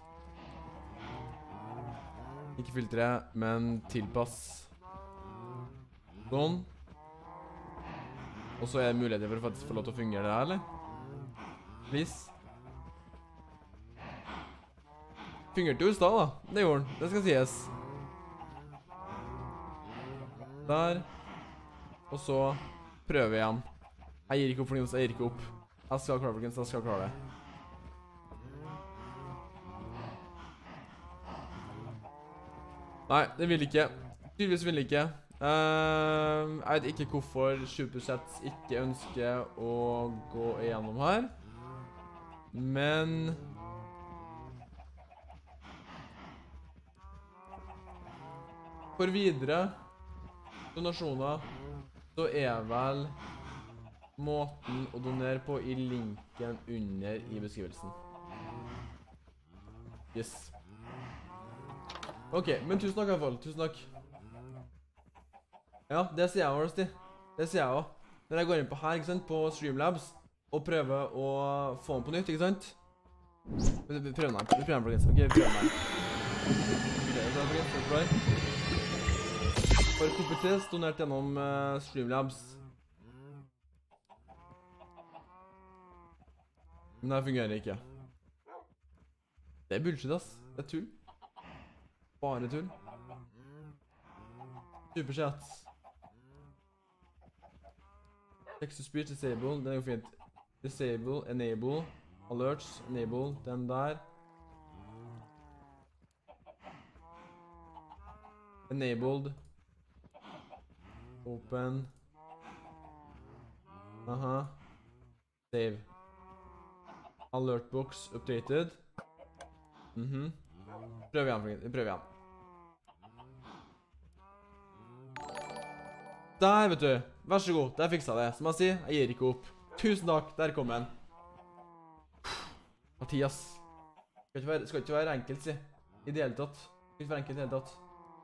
Ikke filtre, men tilpass. Sånn. Og så er det muligheter for å faktisk få lov til å fungere det her, eller? Please. Fungerte jo i stad, da. Det gjorde den. Det skal sies. Der. Og så... prøve igjen. Jeg gir ikke opp, folkens. Jeg gir ikke opp. Jeg skal klare, folkens. Jeg skal klare det. Nei, det vil ikke. Tydeligvis vil ikke. Jeg vet ikke hvorfor Supersets ikke ønsker å gå igjennom her. Men... for videre donasjoner så er vel måten å donere på i linken under i beskrivelsen. Yes. Ok, men tusen takk i hvert fall. Tusen takk. Ja, det sier jeg også, det sier jeg også. Når jeg går inn på her, ikke sant, på Streamlabs, og prøver å få den på nytt, ikke sant? Vi prøver den her, folkens. Ok, vi prøver den her. Bare kompetens donert gjennom Streamlabs. Men det fungerer ikke. Det er bullshit, ass. Det er tull. Bare tull. Superchat. Text to speech disable, den er jo fint. Disable, enable, alerts, enable, den der. Enabled. Open. Aha. Save. Alert box updated. Prøv igjen, folkens. Vi prøver igjen. Der, vet du. Vær så god. Der fiksa det. Som jeg sier, jeg gir ikke opp. Tusen takk. Der kom den. Mathias. Skal ikke være enkelt, si. I det hele tatt. Skal ikke være enkelt i det hele tatt.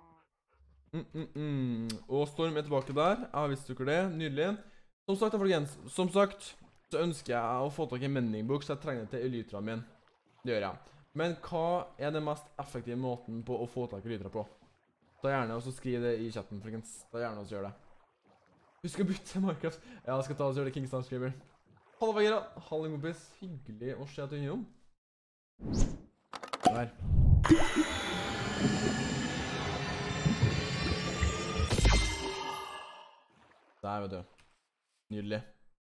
Og Storm er tilbake der. Jeg har visst dere det. Nydelig. Som sagt, folkens. Som sagt, så ønsker jeg å få tak i en mendingbok, så jeg trenger det til elytra min. Det gjør jeg. Men hva er den mest effektive måten på å få tak i elytra på? Ta gjerne og så skriv det i chatten, folkens. Ta gjerne og så gjør det. Husk å bytte Minecraft. Ja, jeg skal ta og så gjøre det, Kingston-skriver. Hallo, Vagira. Hallo, kompis. Hyggelig å se at du er innom. Der. Der, vet du. Nydelig.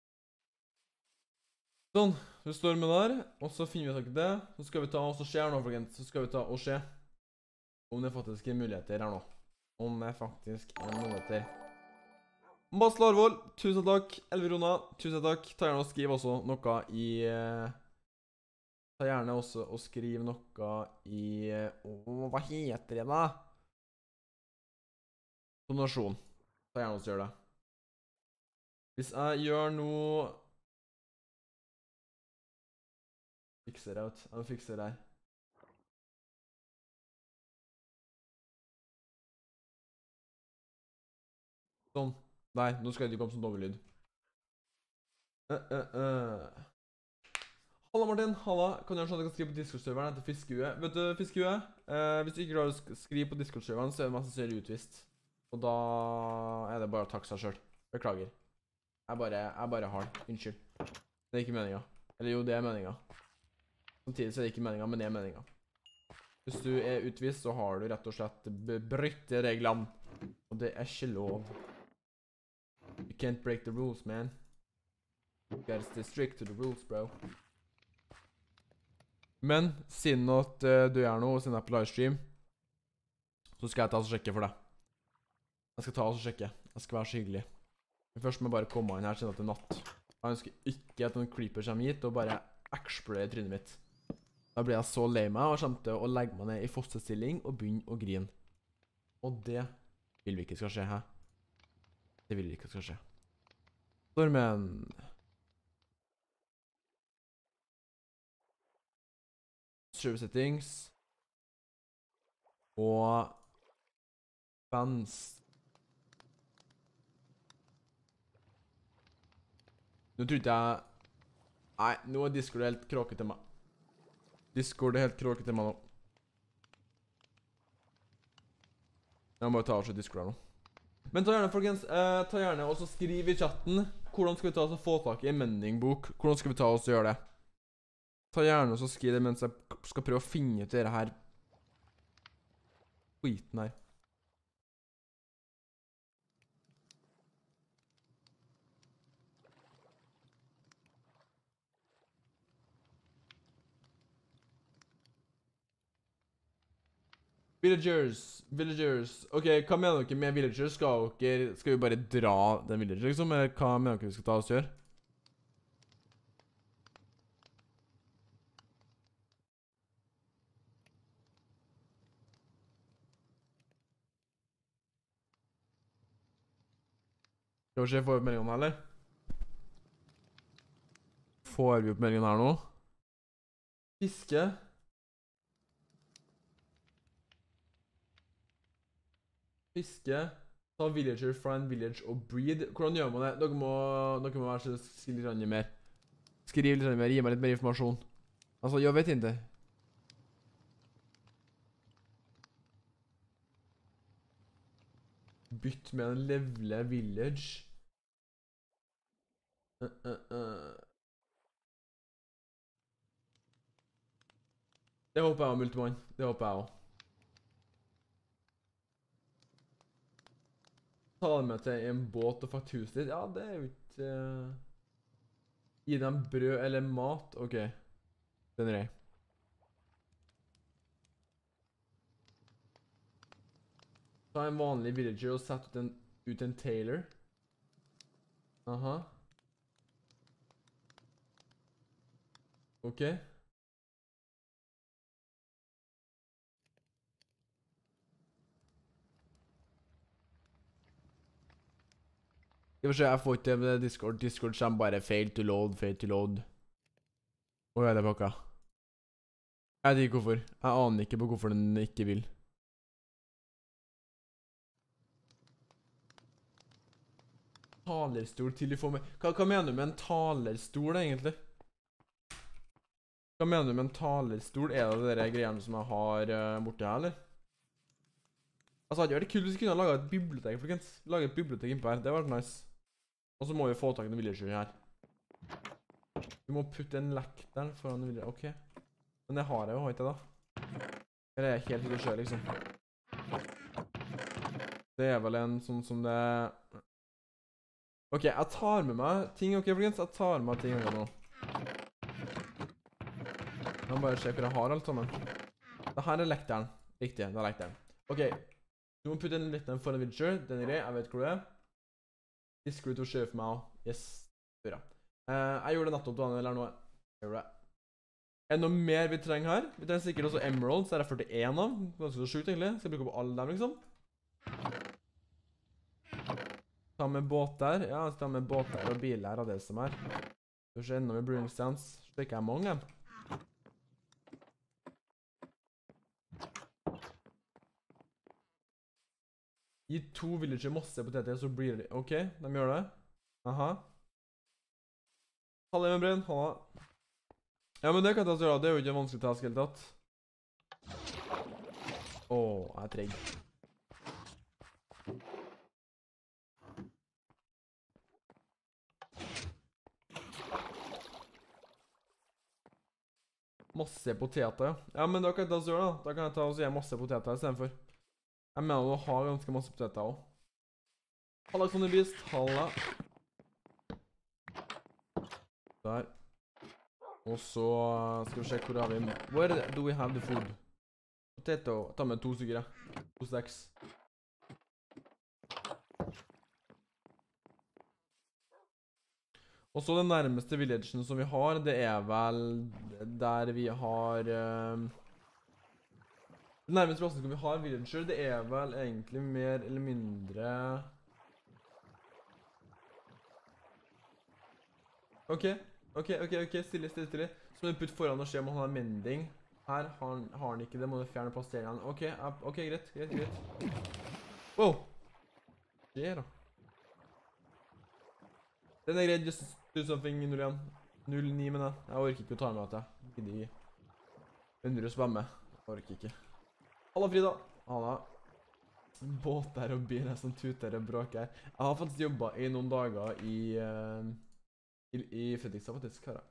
Sånn, vi står med der, og så finner vi tak i det. Så skal vi ta og så se her nå, folkens. Så skal vi ta og se om det faktisk er muligheter her nå. Om det faktisk er muligheter. Mads Larvold, tusen takk. Elverona, tusen takk. Ta gjerne og skriv også noe i... Ta gjerne også og skriv noe i... hva heter det da? Donasjon. Ta gjerne også gjør det. Hvis jeg gjør noe... Fikser det ut. Jeg fikser det her. Sånn. Nei, nå skal det ikke komme som dobbeltlyd. Halla Martin, halla. Kan du gjøre sånn at jeg kan skrive på Discord-serveren etter fiskehue? Vet du, fiskehue? Hvis du ikke klarer å skrive på Discord-serveren, så er det mest sannsynlig utvist. Og da er det bare å takke seg selv. Beklager. Jeg bare har det. Unnskyld. Det er ikke meningen. Eller jo, det er meningen. Samtidig så er det ikke meningen, men det er meningen. Hvis du er utvist, så har du rett og slett brytt reglene. Og det er ikke lov. You can't break the rules, man. You gotta stay strict to the rules, bro. Men, siden at du gjør noe, siden jeg er på livestream, så skal jeg ta og sjekke for deg. Jeg skal ta og sjekke. Jeg skal være så hyggelig. Men først må jeg bare komme inn her siden at det er natt. Jeg ønsker ikke at noen creeper kommer hit og bare eksploderer trynet mitt. Da blir jeg så lei meg og kommer til å legge meg ned i fosterstilling og begynne å grine. Og det vil vi ikke skal skje her. Det vil vi ikke skal skje. Stormen. Server settings. Og fans. Nå trodde jeg... Nei, nå er Discord helt kråket til meg. Discord er helt kråket til meg nå. Jeg må bare ta av seg Discord her nå. Men ta gjerne, folkens, ta gjerne og så skriv i chatten hvordan skal vi ta oss og få tak i en mendingbok. Hvordan skal vi ta oss og gjøre det? Ta gjerne og så skriv det mens jeg skal prøve å finne ut det her skiten her. Villagers. Ok, hva mener dere med villagers? Skal vi bare dra den villager, liksom? Eller hva mener dere vi skal ta oss og gjøre? Skal vi se for meldingene her, eller? får vi opp meldingen her nå. Fiske. Fiske. Ta villager, find village og breed. Hvordan gjør man det? Dere må være så skrive litt mer. Skriv litt mer, gi meg litt mer informasjon. Altså, jeg vet ikke. Bytt med en levele village. Det håper jeg Multimann. Det håper jeg også. Ta med til en båt og faktisk huset ditt. Ja, det er jo ikke... Gi dem brød eller mat. Ok. Den er grei. Ta en vanlig villager og sett ut en tailor. Aha. Ok. Jeg får se, jeg får ikke med Discord. Discord kommer bare fail to load, fail to load. Hvor er det pakka? Jeg vet ikke hvorfor. Jeg aner ikke på hvorfor den ikke vil. Talerstol til de får med... Hva mener du med en talerstol egentlig? Hva mener du med en talerstol? Er det de greiene som jeg har borte her, eller? Altså, det hadde vært kult hvis vi kunne lage et bibliotek, folkens. Lage et bibliotek innpå her, det hadde vært nice. Og så må vi få tak i en villager her. Vi må putte en lekk der foran en villager, ok. Men det har jeg jo, har ikke det da? Eller er jeg helt ute å kjøre, liksom? Det er vel en sånn som det... Ok, jeg tar med meg ting, ok, folkens? Jeg tar med meg ting nå. Jeg må bare se hvor jeg har alt sammen. Dette er lekteren. Riktig, det er lekteren. Ok, du må putte en lekteren foran en villager. Den er grei, jeg vet hvor det er. Discord til å kjøpe meg også. Yes, bra. Jeg gjorde det nettopp, Daniel, eller noe. Jeg gjorde det. Er det noe mer vi trenger her? Vi trenger sikkert også emeralds, det er 41 av. Ganske så sjukt egentlig. Skal jeg bruke opp alle dem, liksom? Ta med båter. Ja, jeg skal ta med båter og biler av det som er. Du ser enda med brewing stands. Slik er mange. Gi 2 villager masse poteter, så blir det... Ok, de gjør det. Aha. Ha det med brenn, ha det. Ja, men det kan jeg ta, det er jo ikke en vanskelig task helt tatt. Åh, jeg er trygg. Masse poteter, ja. Ja, men da kan jeg ta og gjøre da. Da kan jeg ta og gjøre masse poteter i stedet for. Jeg mener å ha ganske masse poteter også. Halla, Conny Beast. Halla. Der. Og så skal vi se hvor har vi... Where do we have the food? Potato. Ta med 2 stykker, ja. 2 stacks. Og så den nærmeste villagen som vi har, det er vel der vi har... Den nærmeste plassen som vi har villager, det er vel egentlig mer eller mindre... Ok, stille. Så må du putte foran og se om han har mending. Her har han ikke det, må du fjerne plasseringen. Ok, greit. Wow! Det er da. Den er greit, just do something 01. 09, men jeg orker ikke å ta med at jeg gidder ikke. 100 spamme. Jeg orker ikke. Halla, Frida. Halla. Båter og biler som tuter og bråker. Jeg har faktisk jobbet i noen dager i Fredrikstad, faktisk, her.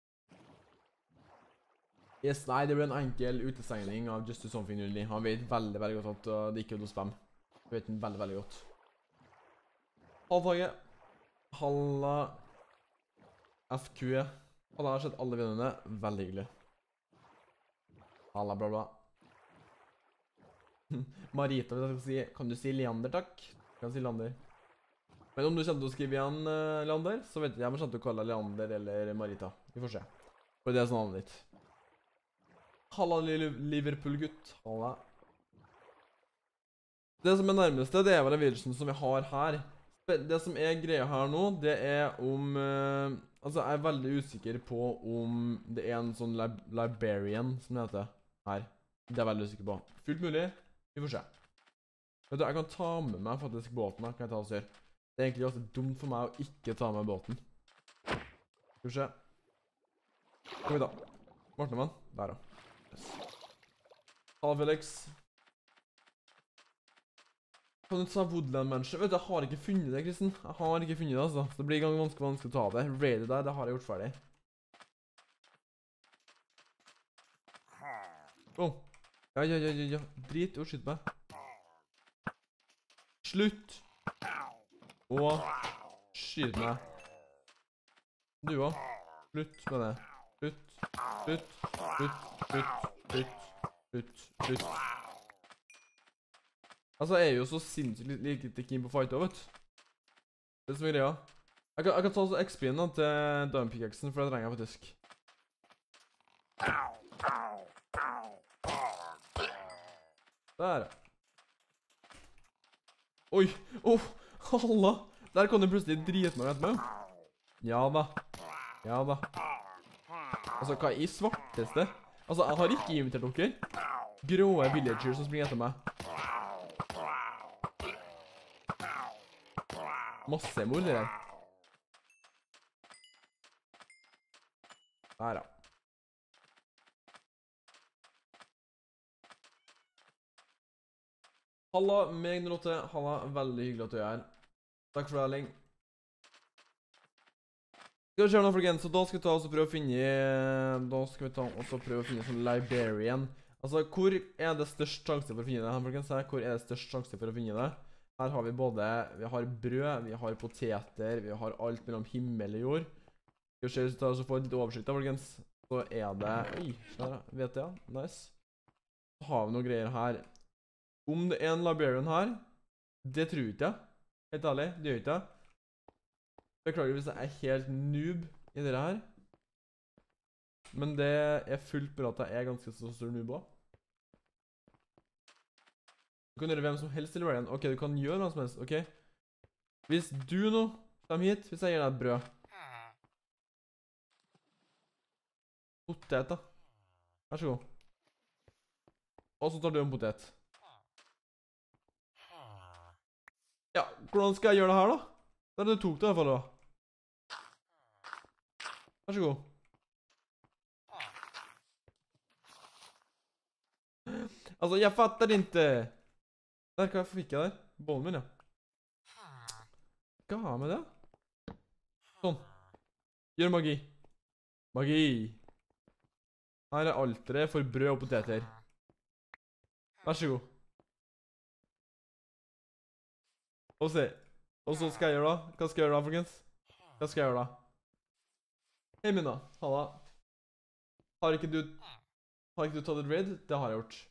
Yes, nei, det ble en enkel utesegning av Just Do Something 09. Han vet veldig, veldig godt at det ikke er noe spam. Han vet den veldig, veldig godt. Halla, Halla. FQ. Halla, jeg har sett alle vinnerne. Veldig hyggelig. Halla, bla. Marita, hvis jeg skal si, kan du si Leander, takk? Jeg kan si Leander. Men om du kommer til å skrive igjen, Leander, så vet jeg om jeg kommer til å kalle deg Leander eller Marita. Vi får se. For det er sånn navnet ditt. Halla, Liverpool-gutt. Halla. Det som er nærmeste, det er vel en villagen som vi har her. Det som er greia her nå, det er om... altså, jeg er veldig usikker på om det er en sånn librarian, som det heter, her. Det er jeg veldig usikker på. Fullt mulig, vi får se. Vet du, jeg kan ta med meg faktisk båten her, kan jeg ta og gjøre. Det er egentlig ganske dumt for meg å ikke ta med båten. Skal vi se. Kom vi da. Martnemann, der da. Yes. Hallo, Felix. Kan du ta Woodland Mansion? Vet du, jeg har ikke funnet det, Kristen. Jeg har ikke funnet det, altså. Så det blir ganske vanskelig å ta det. Raidet der, det har jeg gjort ferdig. Åh. Ja. Drit, skyt meg. Slutt. Og skyt meg. Du også. Slutt med det. Slutt. Altså, jeg er jo så sinnssykt lite keen på fight også, vet du. Det er som er greia. Jeg kan ta så XP-en da til Diamond Pickaxen, for det trenger jeg faktisk. Der. Oi, halla. Der kan du plutselig drite meg rett med. Ja da. Altså, hva er i svarteste? Altså, jeg har ikke invitert dere. Gråe villagers som springer etter meg. Masse mor, det der. Der, ja. Halla, meg Norotte. Halla, veldig hyggelig at du er her. Takk for det, Erling. Skal vi se nå, folkens, så da skal vi ta og prøve å finne sånn librarian. Altså, hvor er det størst sjanse for å finne det her, folkens? Hvor er det størst sjanse for å finne det? Her har vi vi har brød, vi har poteter, vi har alt mellom himmel og jord. Skal vi se, hvis vi tar og får litt oversikt da, folkens. Så er det, oi, der, vet jeg, nice. Så har vi noen greier her. Om det er en librarian her, det tror ikke jeg. Helt ærlig, det gjør ikke jeg. Beklager hvis jeg er helt noob i dette her. Men det er fullt bra at jeg er ganske så stor noob også. Du kan gjøre hvem som helst til librarian. Ok, du kan gjøre hvem som helst, ok? Hvis du nå kommer hit, hvis jeg gir deg et brød. Potet da. Vær så god. Og så tar du en potet. Ja, hvordan skal jeg gjøre det her da? Det er det du tok det i hvert fall da. Vær så god. Altså, jeg fattar inte. Der, hva fikk jeg der? Bollen min, ja. Hva har jeg med det? Sånn. Gjør magi. Magi. Her er alteret for brød og poteter. Vær så god. Og se. Og så skal jeg gjøre da. Hva skal jeg gjøre da, folkens? Hva skal jeg gjøre da? Hei, Minna. Halla. Har ikke du tatt et raid? Det har jeg gjort.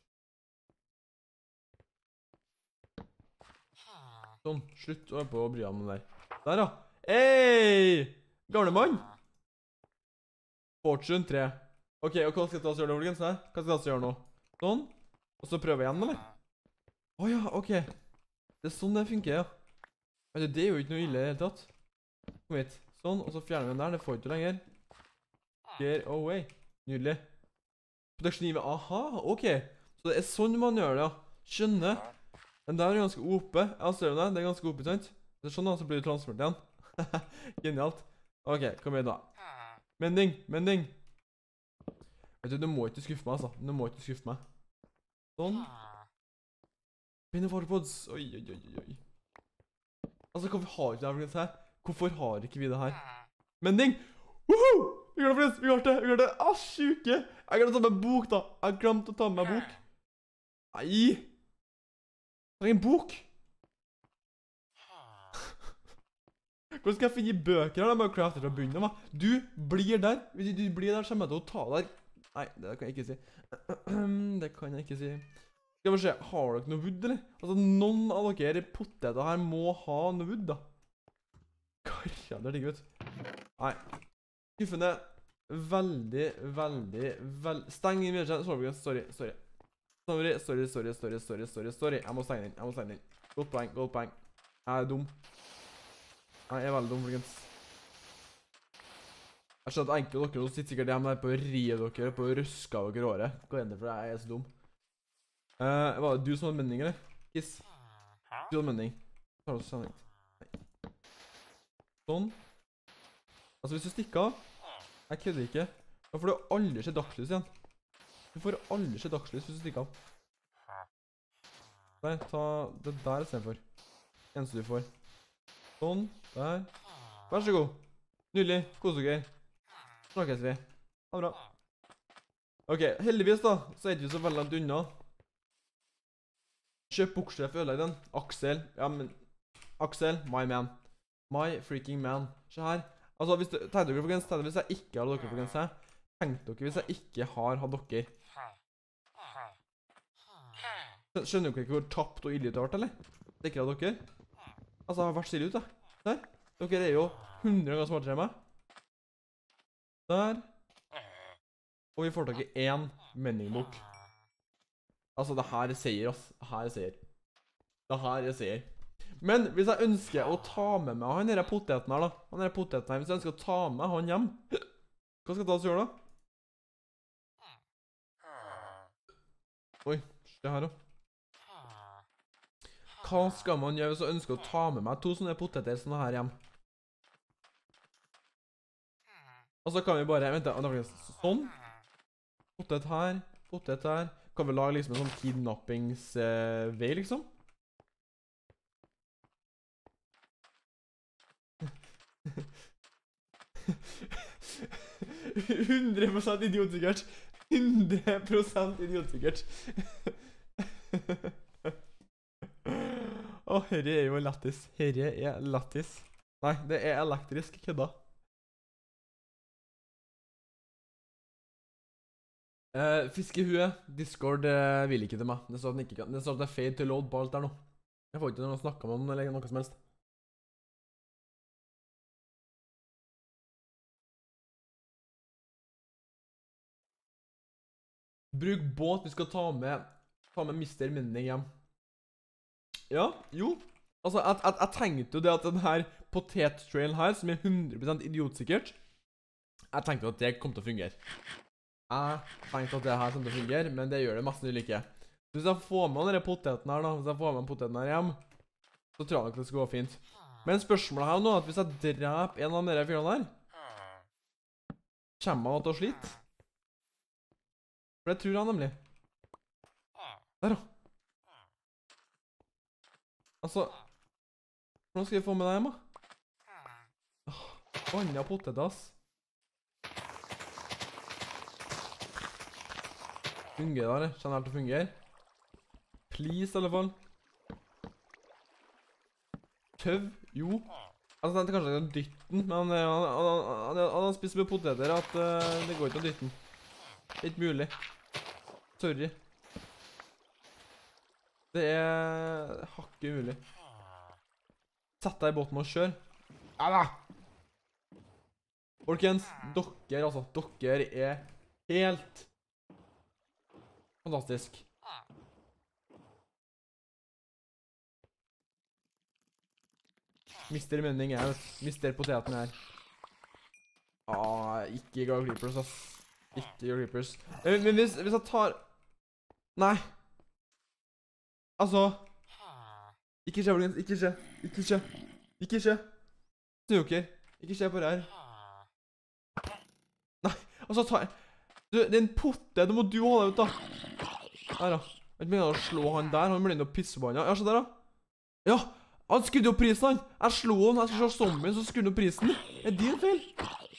Sånn, slutt å være på å bry om den der. Der, ja. Hei! Gamle mann! Fortune 3. Ok, og hva skal jeg ta oss gjøre det, folkens? Hva skal jeg ta oss gjøre nå? Sånn. Og så prøver jeg igjen, eller? Åja, ok. Det er sånn det funker, ja. Det er jo ikke noe ille i det hele tatt. Kom hit. Sånn, og så fjerner vi den der. Det får ikke lenger. Get away. Nydelig. Produksjonivet. Aha, ok. Så det er sånn man gjør det, ja. Skjønner. Den der er ganske oppe. Jeg ser det, det er ganske oppe, sant? Det er sånn da, så blir det transformert igjen. Genialt. Ok, kom igjen da. Mending. Vet du, du må ikke skuffe meg, altså. Du må ikke skuffe meg. Sånn. Pinnefarpods. Oi. Altså, hvorfor har ikke det her, folkens her? Hvorfor har ikke vi det her? Mending! Woohoo! Vi gjør det, folkens! Vi gjør det! Sjuke! Jeg glemte å ta med bok, da. Jeg glemte å ta med bok. Nei! Jeg trenger en bok! Hvordan skal jeg finne bøker her? Det er bare å crafte fra bunnen av. Du blir der. Hvis du blir der, så kommer jeg til å ta der. Nei, det kan jeg ikke si. Det kan jeg ikke si. Skal vi se, har dere noe wood, eller? Altså, noen av dere poteter her må ha noe wood, da. Karja, det er digg, vet du. Nei. Skuffende. Veldig. Steng inn videre. Sorry. Jeg må stenge den. Godt poeng. Jeg er dum. Nei, jeg er veldig dum, folkens. Jeg skjønner at enkelte av dere sitter sikkert hjemme der på å rive dere, på å røske av dere året. Gå igjen, for jeg er så dum. Var det du som hadde mening, eller? Kiss. Du hadde mening. Ta oss sending. Nei. Sånn. Altså, hvis du stikker av, jeg kødder ikke, da får du aldri se dagslys igjen. Du får aldri se dagslys hvis du stikker av. Nei, ta det der i stedet for. Eneste du får. Sånn, der. Vær så god. Nydelig, kos dere. Snakkes vi. Ha det bra. Ok, heldigvis da, så er det ikke så veldig langt unna. Kjøp bukser for ødelegg den. Aksel, ja men... Aksel, my man. My freaking man. Se her. Altså, tenk dere folkens, hvis jeg ikke har dere folkens her. Tenk dere hvis jeg ikke har hatt dere. Skjønner dere ikke hvor tapt og ille det har vært, eller? Stikker av dere? Altså, jeg har vært stille ut, da. Der. Dere er jo 100 ganger smartere enn meg. Der. Og vi får tak i 1 meningbok. Altså, det her er seier, ass. Det her er seier. Det her er seier. Men hvis jeg ønsker å ta med meg han der poteten her, da. Han der poteten her, hvis jeg ønsker å ta med han hjem. Hva skal jeg ta oss gjøre, da? Oi, se her da. Hva skal man gjøre hvis jeg ønsker å ta med meg 2 sånne poteter sånne her hjem? Og så kan vi bare, vent da, sånn. Potet her, potet her. Kan vi lage liksom en sånn kidnappingsvei, liksom? «100% idiotsikkert. 100% idiotsikkert.» Åh, herre er jo lættis. Herre er lættis. Nei, det er elektrisk kødda. Fiskehue, Discord vil ikke til meg. Det står at den ikke kan. Det står at det er fade to load på alt der nå. Jeg får ikke noe å snakke om den eller noe som helst. Bruk båt, vi skal ta med Mr. Menning hjem. Ja, jo. Altså, jeg tenkte jo det at den her potettrailen her, som er 100% idiotsikkert, jeg tenkte jo at det kom til å fungere. Jeg tenkte at det her kom til å fungere, men det gjør det mest nylig ikke. Hvis jeg får med denne poteten her da, hvis jeg får med poteten her hjem, så tror jeg nok det skal gå fint. Men spørsmålet her nå er at hvis jeg dreper en av dere fyrene her, kommer han til å slite? For det tror jeg nemlig. Der da. Altså, hvordan skal jeg få med deg hjem da? Vannet potet, ass. Fungerer det, eller? Kjenner helt å fungere. Please, i alle fall. Tøv? Jo. Altså, jeg tenkte kanskje jeg kan dytte den, men han har spist med poteter at det går ikke å dytte den. Det er ikke mulig. Sorry. Det er hakket umulig. Sett deg i båten og kjør. Ja. Folkens, dere er helt fantastisk. Mr. Menning er Mr. Poteten her. Ikke glad creepers, ass. Ikke glad creepers. Men hvis jeg tar... Nei. Altså... Ikke skje, folkens. Ikke skje. Ikke skje. Ikke skje. Snu dere. Ikke skje på det her. Nei. Altså, det er en potet. Det må du ha deg ut, da. Der, da. Jeg vet ikke å slå han der. Han blir inn og pissebannet. Ja, se der, da. Ja. Han skudde opp prisen, han. Jeg slo han. Jeg skulle se zombien, så skudde opp prisen. Er det din feil?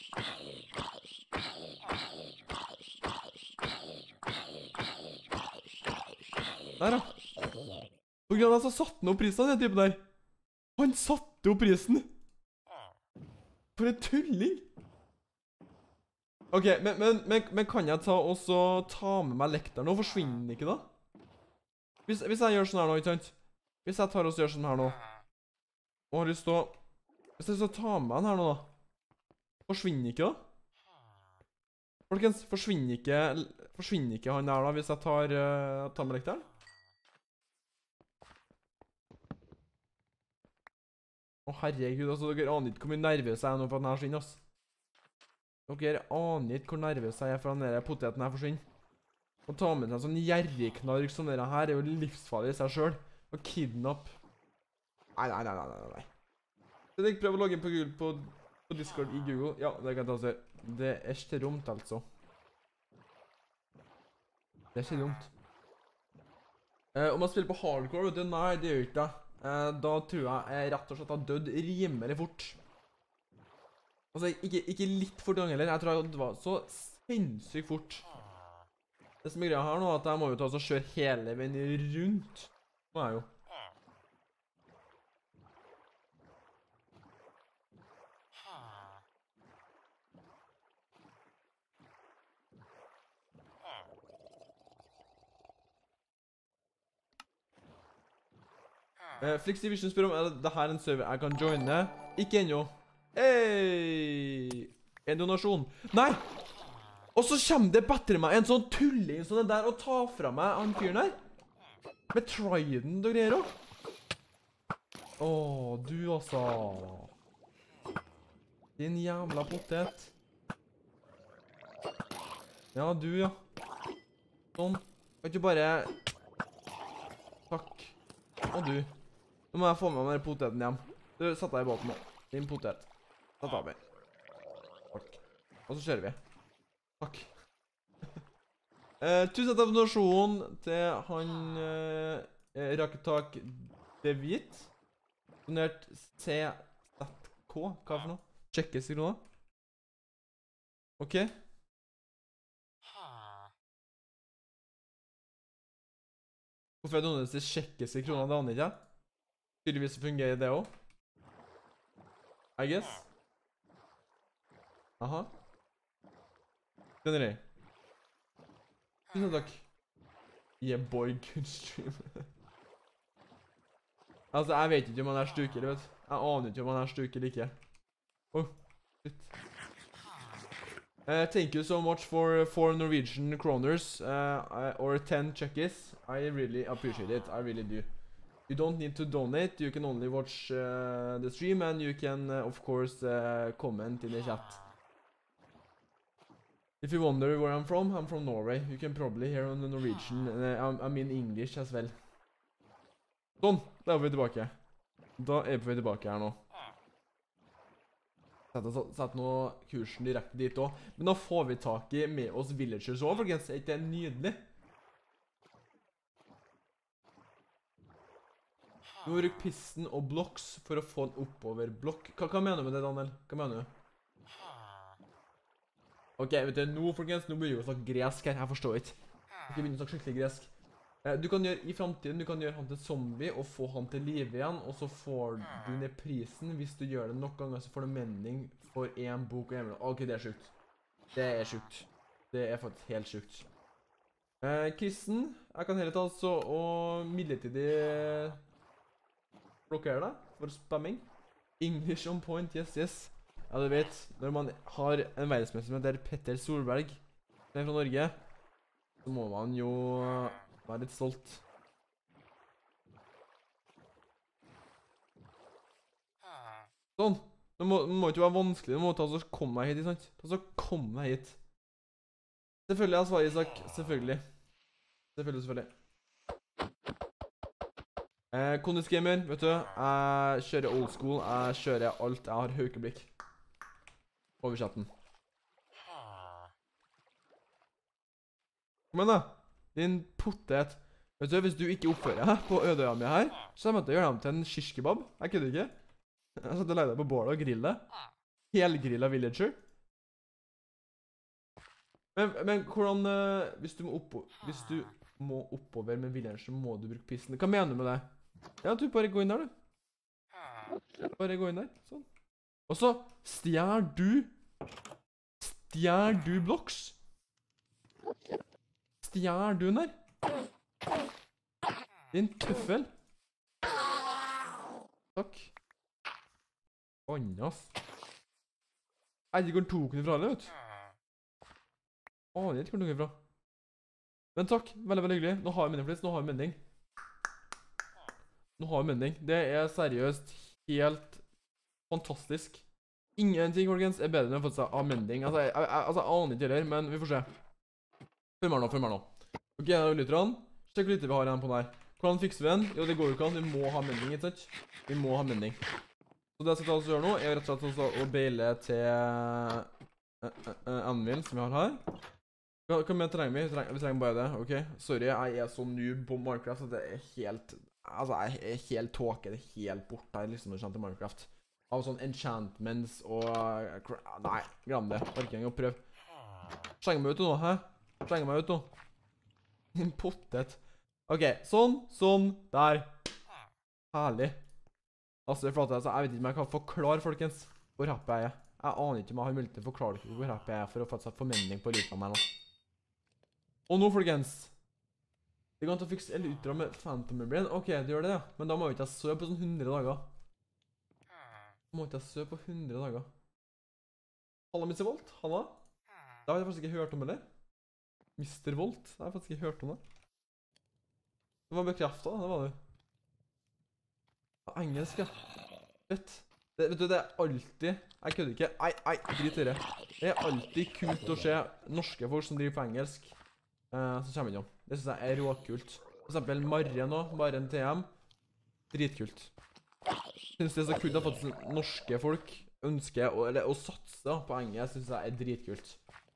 Der, da. På grunn av det så satte han opp prisen, den typen der. Han satte opp prisen. For en tulling. Ok, men kan jeg ta med meg lekteren nå? Forsvinner den ikke da? Hvis jeg gjør sånn her nå, ikke sant? Hvis jeg tar og gjør sånn her nå, og har lyst til å... Hvis jeg skal ta med den her nå da, forsvinner ikke da? Folkens, forsvinner ikke han der da, hvis jeg tar med lekteren? Å, herregud, altså, dere aner ikke hvor mye nervøs jeg er nå for at den her forsvinner, ass. Dere aner ikke hvor nervøs jeg er for at den poteten her forsvinner. Å ta med seg en sånn gjerrigknark som dere her er jo livsfarlig i seg selv. Og kidnapp. Nei. Så jeg prøver å logge inn på Google, på Discord i Google. Ja, det kan jeg ta og se. Det er ikke dumt, altså. Det er ikke dumt. Om jeg spiller på hardcore, vet du, nei, det gjør ikke det. Da tror jeg rett og slett har dødd rimelig fort. Altså, ikke litt fort gang heller. Jeg tror det var så sinnssykt fort. Det som er greia her nå, er at jeg må jo ta og kjøre hele veien rundt. Nå er jeg jo. Flixivision spør om er det her en server jeg kan joine. Ikke ennå. Hey! En donasjon. Nei! Og så kommer det bedre meg en sånn tulling som den der og tar fra meg han fyren her. Med Trident og greier også. Åh, du altså. Din jævla potet. Ja, du ja. Sånn. Kan ikke bare... Takk. Og du. Nå må jeg få med meg den poteten hjem. Du, satt deg i båten nå. Din potet. Satt av meg. Takk. Og så kjører vi. Takk. Tusen takk for donasjonen til han Raketak Devit. Donert CZK. Hva for noe? Tjekkes i kroner. Ok. Hvorfor er det noen til tjekkes i kroner? Det aner ikke jeg. Tydeligvis fungerer det også. I guess. Aha. Skjønner jeg. Tusen takk. Yeah, boy, good stream. Altså, jeg vet ikke om han er stuk eller, vet du. Jeg aner ikke om han er stuk eller ikke. Oh, shit. Thank you so much for 4 Norwegian kroners or 10 checkies. I really appreciate it. I really do. You don't need to donate. You can only watch the stream and you can, of course, comment in the chat. If you wonder where I'm from Norway. You can probably hear on the Norwegian. I mean English as well. Sånn, da er vi tilbake. Da er vi tilbake her nå. Sett nå kursen direkte dit også. Men da får vi tak i med oss villagers også, folkens. Er ikke det nydelig? Du må bruke pisten og blocks for å få en oppover blokk. Hva mener du med det, Daniel? Hva mener du? Ok, vet du, nå folkens, nå begynner vi å snakke gresk her. Jeg forstår ikke. Jeg begynner å snakke skikkelig gresk. Du kan gjøre i fremtiden, du kan gjøre han til zombie og få han til liv igjen, og så får du ned prisen. Hvis du gjør det nok ganger, så får du mening for en bok og en mening. Ok, det er sjukt. Det er sjukt. Det er faktisk helt sjukt. Kristen, jeg kan heller ta så og midlertidig blokkere deg for spamming. English on point, yes, yes. Ja, du vet, når man har en verdensmester som heter Petter Solberg, som er fra Norge, så må man jo være litt stolt. Sånn. Det må ikke være vanskelig. Du må ta og komme meg hit, ikke sant? Ta og komme meg hit. Selvfølgelig, jeg svarer Isak. Selvfølgelig. Selvfølgelig. Kondis Gamer, vet du, jeg kjører old school. Jeg kjører alt. Jeg har høykeblikk. Over chatten. Kom igjen da. Din potet. Vet du, hvis du ikke oppfører deg på ødøya mi her, så er jeg nødt til å gjøre dem til en shishkebab. Jeg kødder ikke. Jeg satt og legger deg på bålet og grille det. Helgrilla villager. Men hvordan, hvis du må oppover med villager, så må du bruke pissen. Hva mener du med det? Ja, du bare gå inn der, du. Bare gå inn der, sånn. Og så stjær du blocks. Stjær du den der. Din tøffel. Takk. Annas. Jeg vet ikke hvor den tok den fra, eller, vet du. Jeg vet ikke hvor den tok den fra. Men takk, veldig, veldig hyggelig. Nå har jeg mening, nå har jeg mening. Det er seriøst helt Fantastisk. Ingenting, folkens, er bedre enn å få seg amending. Altså, jeg aner ikke heller, men vi får se. Følg meg nå. Ok, da er lytterne. Sjekk hvor lite vi har igjen på den her. Hvordan fikser vi den? Jo, det går jo ikke an. Vi må ha amending, ikke sant? Vi må ha amending. Så det jeg skal ta oss og gjøre nå, er rett og slett å beile til anvil som vi har her. Hva mer trenger vi? Vi trenger bare det, ok? Sorry, jeg er så noob på Minecraft at det er helt... Altså, jeg er helt tåke, det er helt bort her, liksom, når det kommer til Minecraft. Av sånn enchantments og... Nei, glem det. Bare ikke engang å prøve. Skjeng meg ut nå, hæ? Skjeng meg ut nå. En potet. Ok, sånn, der. Herlig. Altså, det er flott, altså, jeg vet ikke om jeg kan forklare, folkens, hvor happy jeg er. Jeg aner ikke om jeg har mulighet til å forklare hvor happy jeg er for å få seg formenning på lytene her nå. Og nå, folkens. Det går an til å fikse elytra med Phantom Membrane. Ok, det gjør det, ja. Men da må vi ikke ha søv på sånn 100 dager. Da må vi ikke ha søv på 100 dager. Halla, Mr. Volt. Halla. Det har jeg faktisk ikke hørt om, eller? Mr. Volt. Det har jeg faktisk ikke hørt om det. Det var bekreftet, det var det. Engelsk, ja. Fett. Vet du, det er alltid... Jeg kødder ikke. Ei, drit i det. Det er alltid kult å se norske folk som driver på engelsk. Så kommer vi innom. Det synes jeg er råkult. For eksempel Marre nå, Marren TM. Dritkult. Jeg synes det er så kult at faktisk norske folk ønsker å satse på engelsk. Synes jeg er dritkult.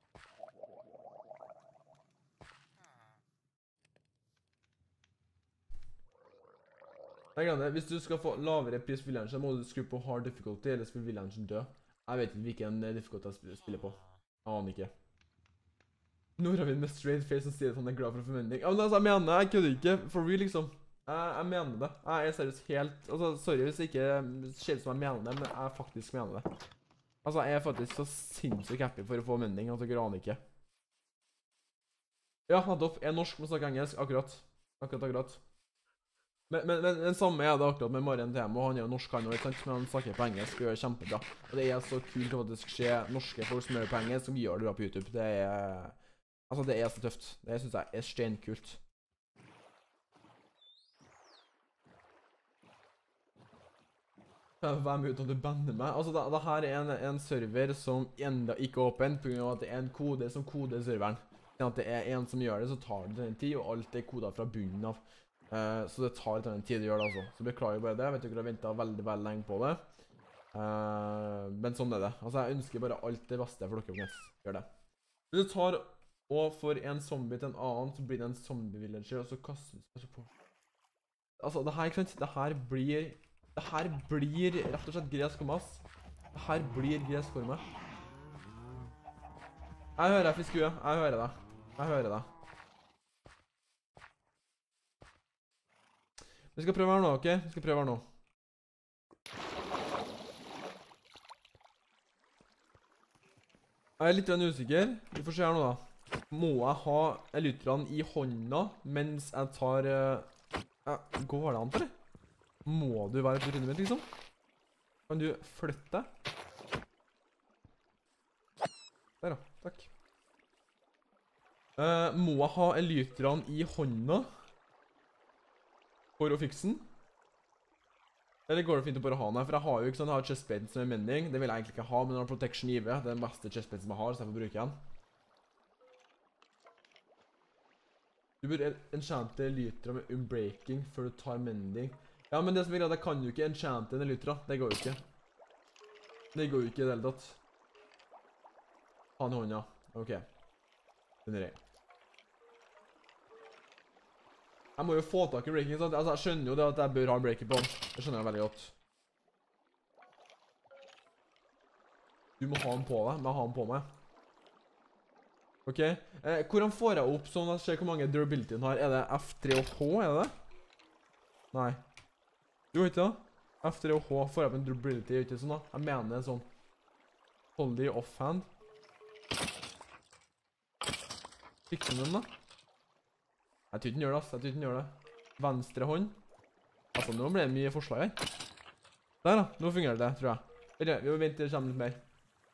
Jeg glemmer det. Hvis du skal få lavere pris for villager, må du skru på hard difficulty, ellers vil villageren dø. Jeg vet ikke hvilken difficulty jeg spiller på. Jeg aner ikke. Nordavind med straight face som sier at han er glad for formenning. Ja, men altså, jeg mener det. Jeg kødder ikke. For real, liksom. Jeg mener det. Jeg er seriøst helt... Altså, sorry hvis jeg ikke ser ut som jeg mener det, men jeg faktisk mener det. Altså, jeg er faktisk så sinnssykt happy for å få formenning, at dere aner ikke. Ja, nettopp. Jeg er norsk, men snakker engelsk. Akkurat. Men den samme er det akkurat med Marien TM, og han er jo norsk, han også, men han snakker på engelsk og gjør kjempebra. Og det er så kult at det skal skje norske folk som gjør det på engelsk, som gjør det bra på YouTube. Det er... Altså, det er så tøft. Det synes jeg er steinkult. Hvem er ute om du banner meg? Altså, det her er en server som enda ikke er åpen, på grunn av at det er en kode som koder serveren. Sånn at det er en som gjør det, så tar det en tid, og alt er kodet fra bunnen av. Så det tar litt en tid å gjøre det, altså. Så beklager bare det. Jeg vet ikke, jeg har ventet veldig, veldig lenge på det. Men sånn er det. Altså, jeg ønsker bare alt det beste for dere, folkens. Gjør det. Hvis du tar og for en zombie til en annen, så blir det en zombie-villager, og så kaster du på. Altså, det her, ikke sant? Det her blir rett og slett gresk for meg, ass. Det her blir gresk for meg. Jeg hører deg, Fiskue. Jeg hører deg. Vi skal prøve her nå, ok? Vi skal prøve her nå. Jeg er litt usikker. Vi får se her nå da. Må jeg ha elytrene i hånda mens jeg tar... Går det an for det? Må du være på trynet mitt, liksom? Kan du flytte deg? Der da, takk. Må jeg ha elytrene i hånda for å fikse den? Eller går det fint å bare ha den her? For jeg har jo ikke sånn, jeg har chestplaten som er mending. Det vil jeg egentlig ikke ha, men jeg har protection IV. Det er den beste chestplaten som jeg har, så jeg får bruke den. Du bør enchante elytra med unbreaking før du tar mending. Ja, men det som er greit, jeg kan jo ikke enchante en elytra. Det går jo ikke. Det går jo ikke i det hele tatt. Ha den i hånda. Ok. Den er rei. Jeg må jo få tak i breaking, sant? Altså, jeg skjønner jo det at jeg bør ha breaking på den. Det skjønner jeg veldig godt. Du må ha den på deg. Jeg har den på meg. Ok. Hvordan får jeg opp sånn at jeg ser hvor mange durability den har? Er det F3 og H, er det det? Nei. Jo, ikke da? F3 og H får jeg opp en durability, ikke sånn da? Jeg mener det er sånn. Hold det i offhand. Fikser den da? Jeg tror ikke den gjør det, ass. Jeg tror ikke den gjør det. Venstre hånd. Altså, nå ble det mye forslag her. Der da. Nå fungerer det, tror jeg. Vi må vente til det kommer litt mer.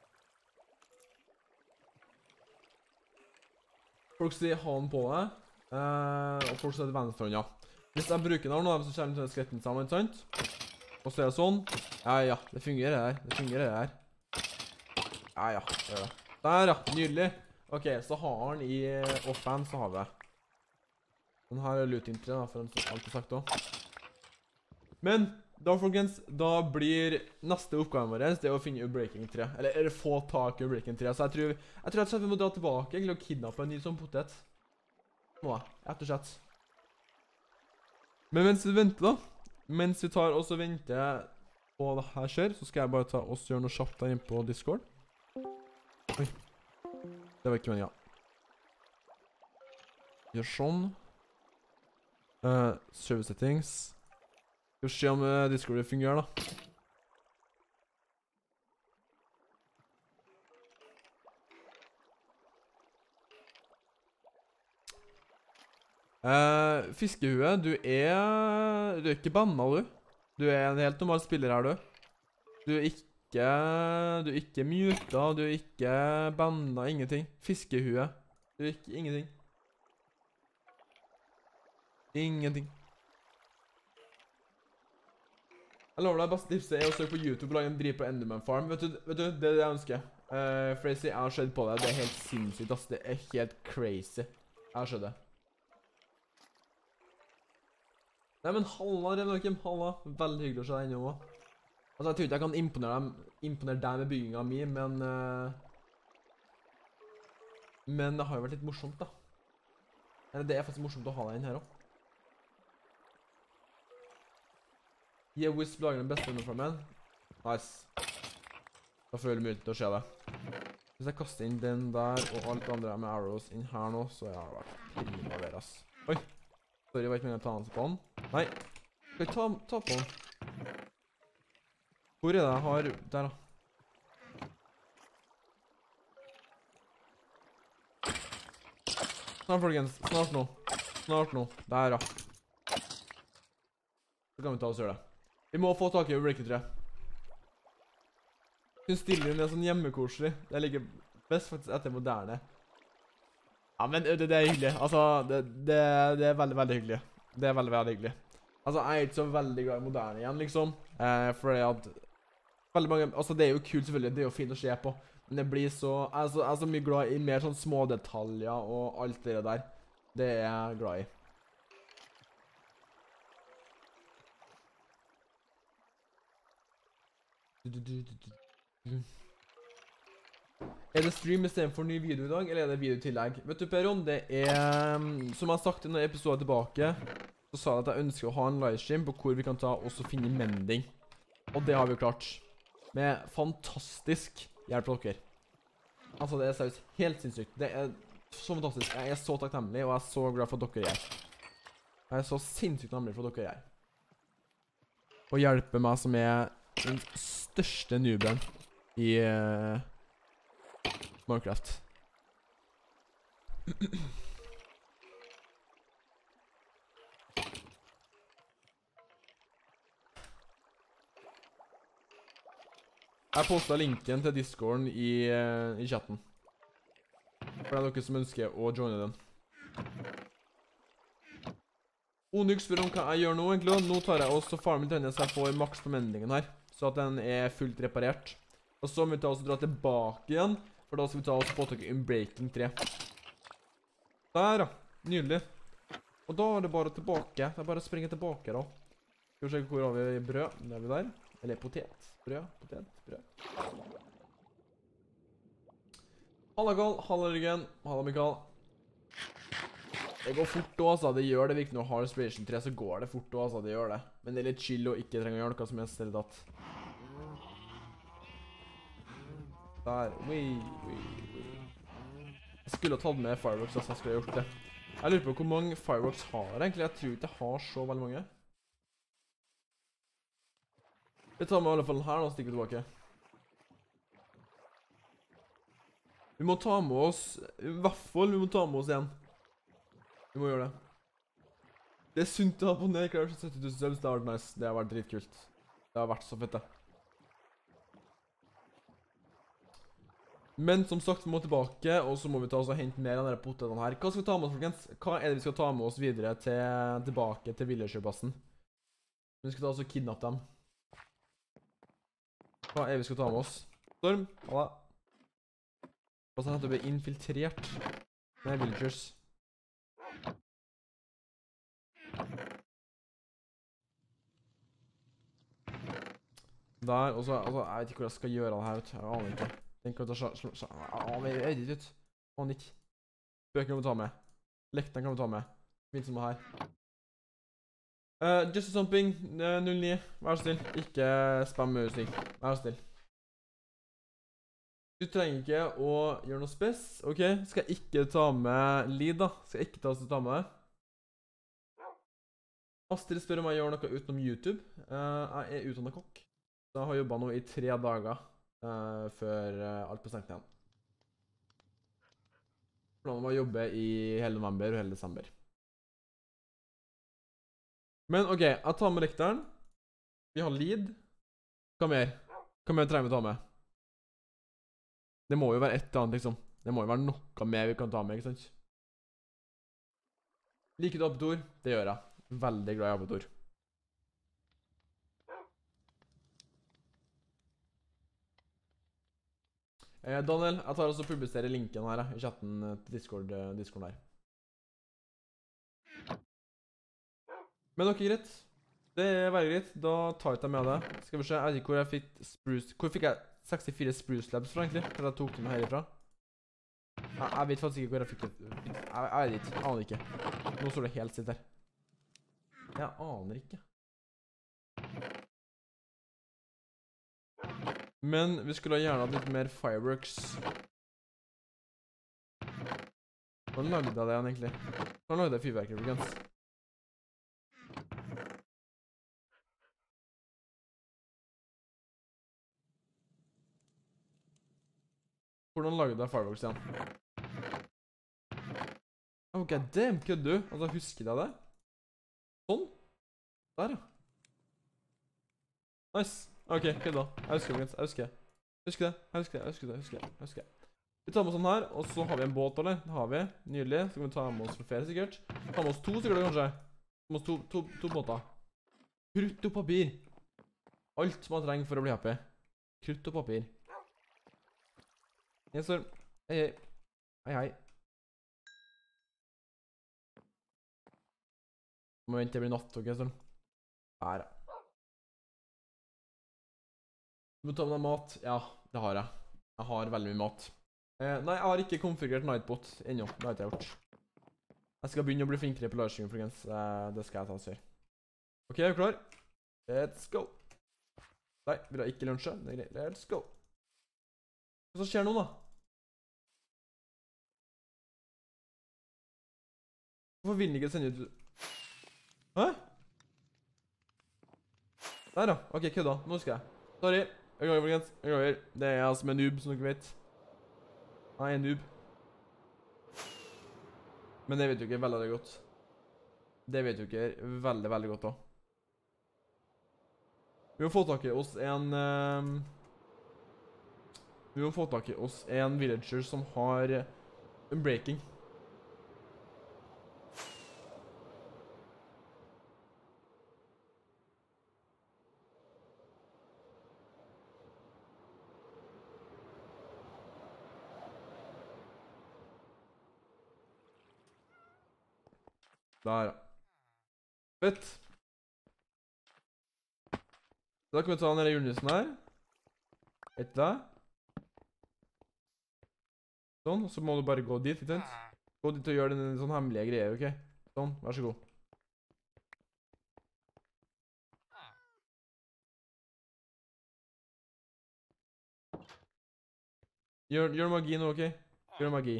Folk sier ha den på deg. Og folk sier venstre hånd, ja. Hvis jeg bruker den her nå, så kommer den til skretten sammen, ikke sant? Og så er det sånn. Ja, det fungerer her. Det fungerer her. Ja, det gjør det. Der, ja. Nydelig. Ok, så har han i offhand, så har vi. Den her er looting 3, da, for alt er sagt også. Men, da folkens, da blir neste oppgaven vår, det er å finne Breaking 3. Eller få tak i Breaking 3. Så jeg tror at vi må dra tilbake, egentlig, og kidnappe en ny sånn potet. Nå, rett og slett. Men mens vi venter da, mens vi tar og så venter på det her skjer, så skal jeg bare ta og gjøre noe kjapt der inne på Discord. Oi. Det var ikke meningen, ja. Gjør sånn. Service settings. Skal vi se om Discord fungerer da. Fiskehue, du er ikke banna, du. Du er en helt normal spiller her, du. Du er ikke muta, du er ikke banna, ingenting. Fiskehue, du er ikke ingenting. Ingenting. Jeg lover deg, beste tipset er å søke på YouTube og lage en bri på Enderman Farm. Vet du, det er det jeg ønsker. Frazy, jeg har skjedd på det. Det er helt sinnssykt, ass. Det er helt crazy. Jeg har skjedd det. Nei, men halla, Revnakim, halla. Veldig hyggelig å se deg innom også. Altså, jeg tror ikke jeg kan imponere deg med bygginga mi, men det har jo vært litt morsomt, da. Eller, det er faktisk morsomt å ha deg inn her også. Yeah, Wisp lager den beste uniformen. Nice. Da får jeg mulighet til å se det. Hvis jeg kaster inn den der, og alt det andre med arrows inn her nå, så har det vært prima der, ass. Oi! Sorry, jeg var ikke meningen å ta den på den. Nei. Skal jeg ta på den? Hvor er det jeg har... Der, da. Snart, folkens. Snart nå. Snart nå. Der, ja. Så kan vi ta oss og gjøre det. Vi må få tak i Breaking 3. Synes stilen er sånn hjemmekoselig. Det ligger best faktisk etter moderne. Ja, men det er hyggelig. Altså, det er veldig, veldig hyggelig. Det er veldig, veldig hyggelig. Altså, jeg er ikke så veldig glad i moderne igjen, liksom. Fordi at... Veldig mange... Altså, det er jo kult selvfølgelig. Det er jo fint å se på. Men det blir så... Jeg er så mye glad i mer sånn små detaljer og alt det der. Det er jeg glad i. Er det stream i stedet for ny video i dag, eller er det videotillegg? Vet du, Peron, det er... Som jeg har sagt i noen episoder tilbake, så sa jeg at jeg ønsker å ha en livestream på hvor vi kan ta og finne mending. Og det har vi jo klart. Med fantastisk hjelp av dere. Altså, det er seriøst helt sinnssykt. Det er så fantastisk. Jeg er så takknemlig, og jeg er så glad for at dere er. Jeg er så sinnssykt takknemlig for at dere er. Og hjelpe meg som er den største nooben i Minecraft. Jeg postet linken til Discorden i chatten. For det er dere som ønsker å joine den. Onyx spør om hva jeg gjør nå, egentlig. Nå tar jeg også farmen til henne så jeg får maks på mendingen her. Så at den er fullt reparert. Og så må vi ta oss og dra tilbake igjen. For da skal vi ta oss og få tak i Breaking 3. Der, ja. Nydelig. Og da er det bare tilbake. Det er bare å springe tilbake, da. Skal vi se hvor har vi brød. Det er vi der. Eller potet. Brød. Potet. Brød. Halla, Karl. Halla, Ryggen. Halla, Mikael. Det går fort da, altså. Det gjør det virkelig. Når du har Inspiration 3, så går det fort da, altså. Det gjør det. Men det er litt chill og ikke trenger å gjøre noe som helst eller datt. Der. Jeg skulle ha tatt med fireworks, altså. Jeg skulle ha gjort det. Jeg lurer på hvor mange fireworks har jeg egentlig. Jeg tror ikke jeg har så veldig mange. Vi tar med i alle fall den her og stikker tilbake. Vi må ta med oss, i hvert fall vi må ta med oss en. Vi må gjøre det. Det er sunt å ha på ned, Clash 70 000 subs, det har vært nice. Det har vært dritkult. Det har vært så fett det. Men som sagt, vi må tilbake, og så må vi ta oss og hente mer av denne potetene her. Hva skal vi ta med oss, folkens? Hva er det vi skal ta med oss videre tilbake til villagerplassen? Vi skal ta oss og kidnappe dem. Hva er vi skal ta med oss? Storm, halla. Og så hadde vi infiltrert med villagers. Der, og så, altså, jeg vet ikke hvor jeg skal gjøre det her, vet du. Jeg aner ikke. Den kan vi ta jeg vet ikke, vet du. Aner ikke. Bøker kan vi ta med. Lekten kan vi ta med. Fint som det her. Just Something 09. Vær så snill. Ikke spam musikk. Vær så snill. Du trenger ikke å gjøre noe spes. Ok, skal jeg ikke ta med lead da? Skal jeg ikke ta med det? Astrid spør om jeg gjør noe utenom YouTube. Jeg er utdannet kokk. Så jeg har jobbet nå i 3 dager før alt ble stengt igjen. Planen var å jobbe i hele november og hele desember. Men ok, jeg tar med lekteren. Vi har lead. Hva mer? Hva mer trenger vi å ta med? Det må jo være et eller annet, liksom. Det må jo være noe mer vi kan ta med, ikke sant? Liker du apetor? Det gjør jeg. Veldig glad i apetor. Daniel, jeg tar også og publiserer linken her i chatten til Discord der. Men ok, greit. Det er veldig greit. Da tar jeg med det. Skal vi se, jeg vet ikke hvor jeg fikk spruce. Hvor fikk jeg 64 spruce labs fra egentlig? Eller jeg tok den herifra. Jeg vet faktisk ikke hvor jeg fikk det. Jeg vet ikke, aner ikke. Nå står det helt sitt her. Jeg aner ikke. Men vi skulle gjerne ha litt mer fireworks. Hvordan lagde jeg det igjen egentlig? Hvordan lagde jeg fyrverkeri, folkens? Hvordan lagde jeg fireworks igjen? Ok, damn, kødder du? Altså, husker jeg det? Sånn? Der, ja. Nice. Ok, kødda. Jeg husker det, jeg husker det. Jeg husker det. Vi tar med sånn her, og så har vi en båt, eller? Det har vi. Nydelig. Så kan vi ta med oss flere, sikkert. Ta med oss 2 sikkert, kanskje. Ta med oss to båter. Krutt og papir. Alt man trenger for å bli happy. Krutt og papir. Yes, sir. Hei, hei. Hei, hei. Må vente til det blir natt, ok, sånn. Her, ja. Du må ta med deg mat. Ja, det har jeg. Jeg har veldig mye mat. Nei, jeg har ikke konfigurert Nightbot ennå. Det har ikke jeg gjort. Jeg skal begynne å bli flinkere på livestream, folkens. Det skal jeg ta og gjøre. Ok, er du klar? Let's go. Nei, vil jeg ikke lunsje? Det er greit. Let's go. Hva skjer nå, da? Hvorfor vil den ikke sende ut... Hæ? Der, ja. Ok, kødda. Nå husker jeg. Sorry. Jeg beklager, folkens. Jeg beklager. Det er jeg som er noob, som dere vet. Jeg er noob. Men det vet dere veldig godt. Det vet dere veldig, veldig godt da. Vi må få tak i oss en villager som har unbreaking. Der, ja. Fett. Da kan vi ta denne julenissen her. Etter det. Sånn, og så må du bare gå dit, ikke sant? Gå dit og gjøre den sånn hemmelige greier, ok? Sånn, vær så god. Gjør magi nå, ok? Gjør magi.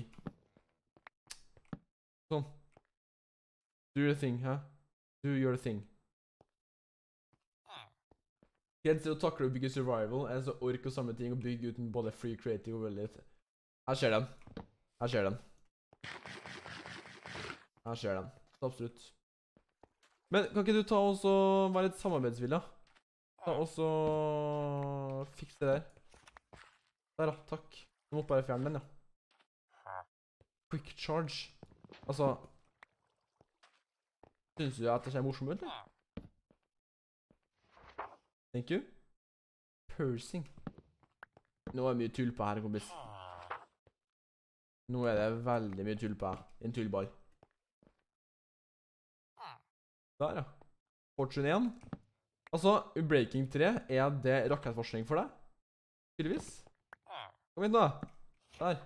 Sånn. Do your thing, hæ? Do your thing. Helt til å takle å bygge survival er så ork og samme ting å bygge uten både free creative og veldig. Her ser den. Her ser den. Her ser den. Absolutt. Men kan ikke du ta og så være litt samarbeidsvillig, da? Ta og så fikse det der. Der da, takk. Du må bare fjerne den, ja. Quick charge. Altså... Synes du at det ser morsomt ut, eller? Thank you. Pursing. Nå er det mye tull på her, kompis. Nå er det veldig mye tull på her. En tullbar. Der, ja. Fortune 1. Altså, Breaking 3, er det rakettforskning for deg? Tydeligvis. Kom inn da. Der.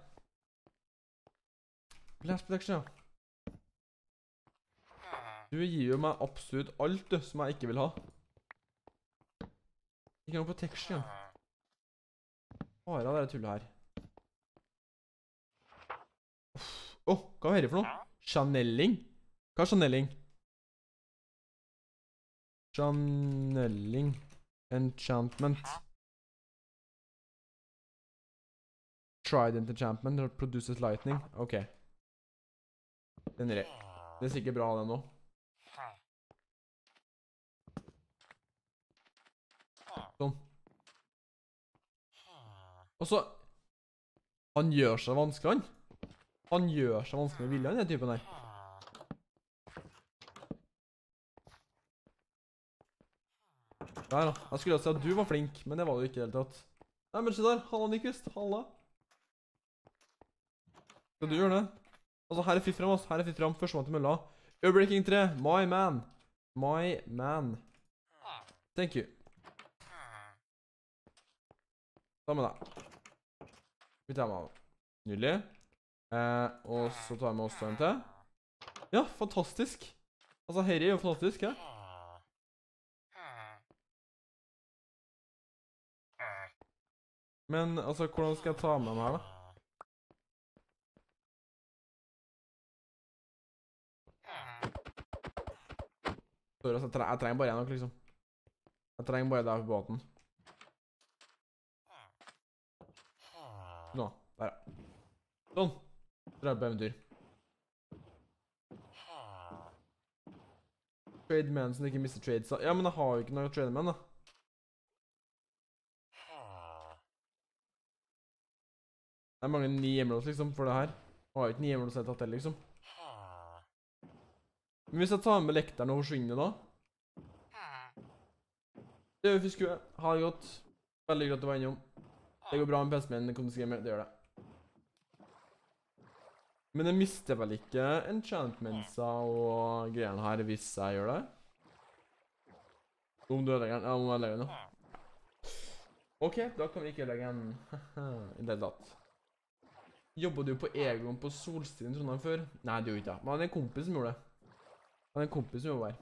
Blast protection, ja. Du gir jo meg absolutt alt, du, som jeg ikke vil ha. Ikke noe protection, ja. Bare av det tullet her. Åh, hva er det for noe? Channeling? Hva er channeling? Channeling. Enchantment. Trident enchantment that produces lightning. Ok. Den er det. Det er sikkert bra, den nå. Sånn. Og så... Han gjør seg vanskelig, han. Han gjør seg vanskelig med viljen, den typen her. Der da. Jeg skulle si at du var flink, men det var du ikke helt tatt. Nei, men se der. Halla, Nyquist. Halla. Skal du gjøre det? Altså, her er fritt frem, altså. Her er fritt frem. Førstemann til mølla. Breaking 3. My man. My man. Thank you. Ta med deg. Vi tar med deg. Nydelig. Og så tar vi med oss en til. Ja, fantastisk. Altså, her er jo fantastisk, ja. Men, altså, hvordan skal jeg ta med dem her, da? Sorry, altså, jeg trenger bare en nok, liksom. Jeg trenger bare det her på båten. Nå, der ja. Sånn. Drar på eventyr. Trade man som ikke mister trades. Ja, men jeg har jo ikke noe trade man, da. Det er mange 9 emeralds, liksom, for det her. Jeg har jo ikke 9 emeralds jeg har tatt til, liksom. Men hvis jeg tar med lekteren og forsvinner da? Det gjør vi fiskue. Ha det godt. Veldig godt å være innom. Det går bra med PC-en min, det gjør det. Men jeg mister vel ikke enchantmentsa og greiene her hvis jeg gjør det? Om du ødelegger den? Ja, om jeg ødelegger den da. Ok, da kan vi ikke ødelegge den. I det datt. Jobbet du på Egon på Solstien Trondheim før? Nei, det gjorde ikke jeg. Men han er en kompis som gjorde det. Han er en kompis som jobber her.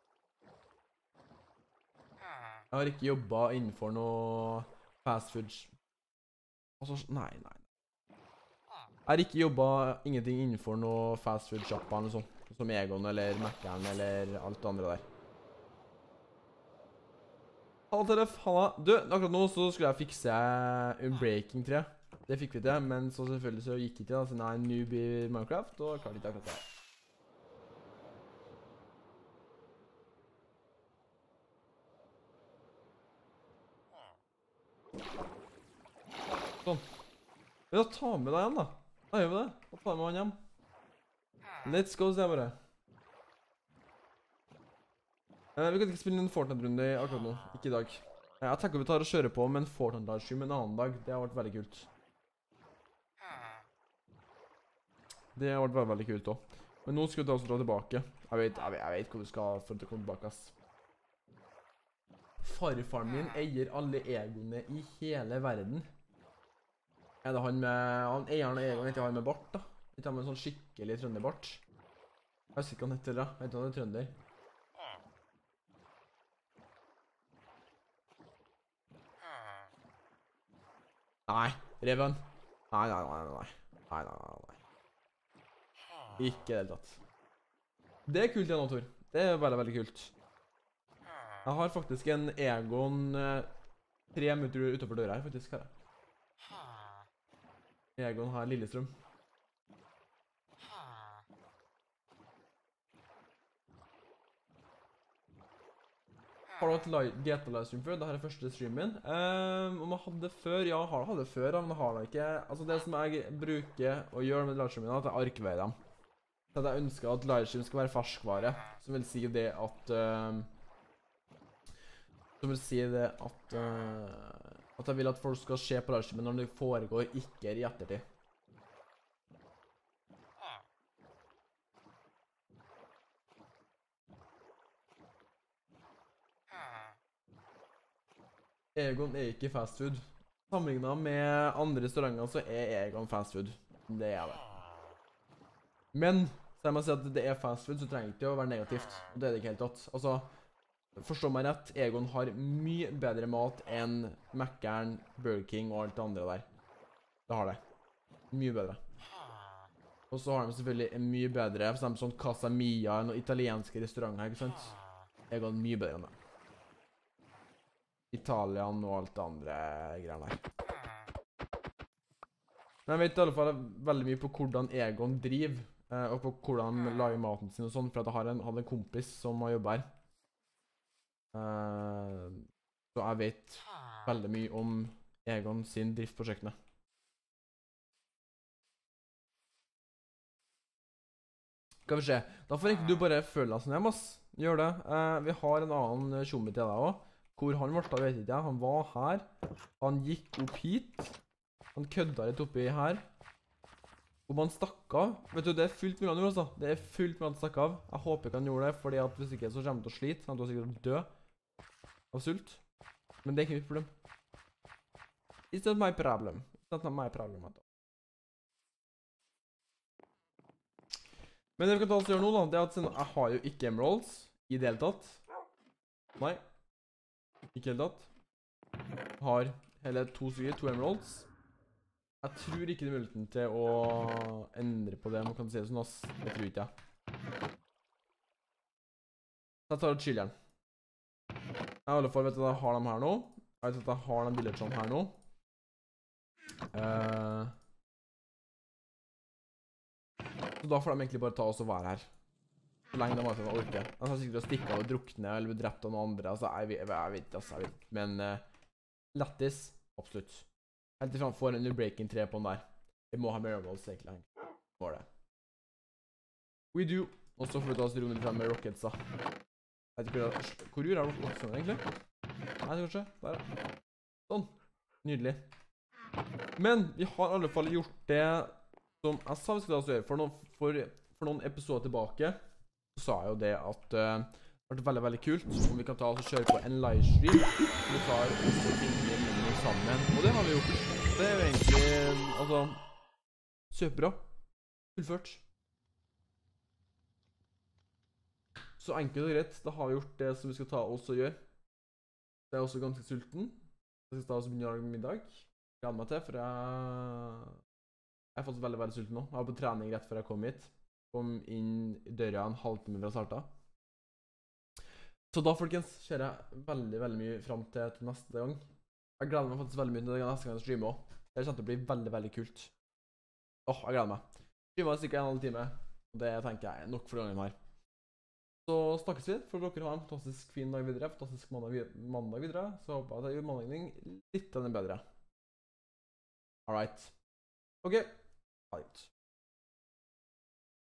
Jeg har ikke jobbet innenfor noe fast food. Altså, nei. Jeg har ikke jobbet ingenting innenfor noe fast food shop eller noe sånt. Som Egon eller Mac'en eller alt det andre der. Halla, Tellef. Halla. Du, akkurat nå så skulle jeg fikse Unbreaking 3. Det fikk vi til, men så selvfølgelig så gikk det ikke da, siden jeg er noob i Minecraft, og klarte ikke akkurat det. Sånn. Vi da tar med deg igjen da. Da gjør vi det. Da tar vi med han hjem. Let's go, sier jeg bare. Vi kan ikke spille en Fortnite-runde akkurat nå. Ikke i dag. Jeg tenker vi tar og kjører på med en Fortnite-livestream en annen dag. Det har vært veldig kult. Det har vært veldig kult også. Men nå skal vi ta oss dra tilbake. Jeg vet hvor du skal for å komme tilbake, ass. Farfaren min eier alle egoene i hele verden. Er det han med... Han eier han Egon, ikke han med bart da? Ikke han med en sånn skikkelig trønderbart? Jeg husker ikke hva han heter da. Jeg vet ikke han er trønder. Nei, Reven. Nei. Ikke det hele tatt. Det er kult igjen, Tor. Det er veldig kult. Jeg har faktisk en Egon 3 minutter utenfor døra her, faktisk, her. Egon har Lillestrøm. Har du hatt GTA-livestream før? Dette er første streamen. Om jeg hadde før? Ja, jeg hadde før, men jeg har det ikke. Altså det som jeg bruker å gjøre med livestreamen er at jeg arkiverer dem. Så jeg ønsker at livestream skal være ferskvare, som vil si det at At jeg vil at folk skal se på livestreamen når det foregår, ikke i ettertid. Egon er ikke fast food. Sammenlignet med andre restauranter så er Egon fast food. Det er det. Men, så jeg må si at det er fast food, så trenger det ikke å være negativt. Og det er det ikke helt tatt. Altså, forstå meg rett, Egon har mye bedre mat enn Mækkern, Burger King og alt det andre der. Det har det. Mye bedre. Og så har de selvfølgelig en mye bedre, for eksempel sånn Casa Mia, noen italienske restauranter, ikke sant? Egon er mye bedre enn det. Italian og alt det andre greiene der. Men jeg vet i alle fall veldig mye på hvordan Egon driver, og på hvordan han lager maten sin og sånn, for at jeg hadde en kompis som har jobbet her. Så jeg vet veldig mye om Egon sin drift på kjøkkenet. Skal vi se, da får ikke du bare føle deg sånn hjem, ass. Gjør det. Vi har en annen tjommi til deg også. Hvor han ble, vet ikke jeg. Han var her. Han gikk opp hit. Han kødda litt oppi her. Om han stakk av. Vet du, det er fullt mulig han gjorde, altså. Det er fullt mulig han stakk av. Jeg håper ikke han gjorde det, fordi at hvis ikke så kommer han til å slite. Han er sikkert dø av sult. Men det er ikke mitt problem. It's not my problem. It's not my problem, at. Men det vi kan ta oss og gjøre nå, da, det er at jeg har jo ikke emeralds i det hele tatt. Nei. Ikke helt tatt. Har hele 2 emeralds. Jeg tror ikke det er muligheten til å endre på det, man kan si det sånn, ass. Det tror ikke jeg. Så jeg tar og chiller'n. Jeg i alle fall vet at jeg har dem her nå. Jeg vet at jeg har den villagerne her nå. Så da får de egentlig bare ta oss og være her. Så lenge de har orker. De har sikkert stikket av og drukne eller bli drept av noen andre. Altså, jeg vet ikke, altså, jeg vet. Men lettis, absolutt. Helt til han får en breaking 3 på den der. Vi må ha mirables, egentlig. Må det. We do. Og så får vi ta oss rommet frem med rockets, da. Jeg vet ikke hvor gjør jeg rockets egentlig? Nei, kanskje. Der, ja. Sånn. Nydelig. Men vi har i alle fall gjort det som jeg sa vi skulle ta oss gjøre. For noen episoder tilbake så sa jeg jo det at det har vært veldig, veldig kult om vi kan ta oss og kjøre på en livestream. Vi tar også tingene sammen. Og det har vi gjort. Det er jo egentlig, altså, superbra. Fullført. Så enkelt og greit, da har vi gjort det som vi skal ta oss og gjøre. Det er også ganske sulten. Jeg skal ta oss og begynne å lage middag. Jeg gleder meg til, for jeg er faktisk veldig, veldig sulten nå. Jeg var på trening rett før jeg kom hit. Kom inn i døra en halvtime fra starta. Så da, folkens, ser jeg veldig, veldig mye frem til neste gang. Jeg gleder meg faktisk veldig mye til neste gang jeg streamer også. Det kommer til å bli veldig, veldig kult. Jeg gleder meg. Streamer sikkert 1,5 time, og det tenker jeg er nok for gangen her. Så snakkes vi, for dere har en fantastisk fin dag videre, fantastisk mandag videre, så håper jeg at jeg gjør mandagen litt bedre. Alright. Ok, ha det.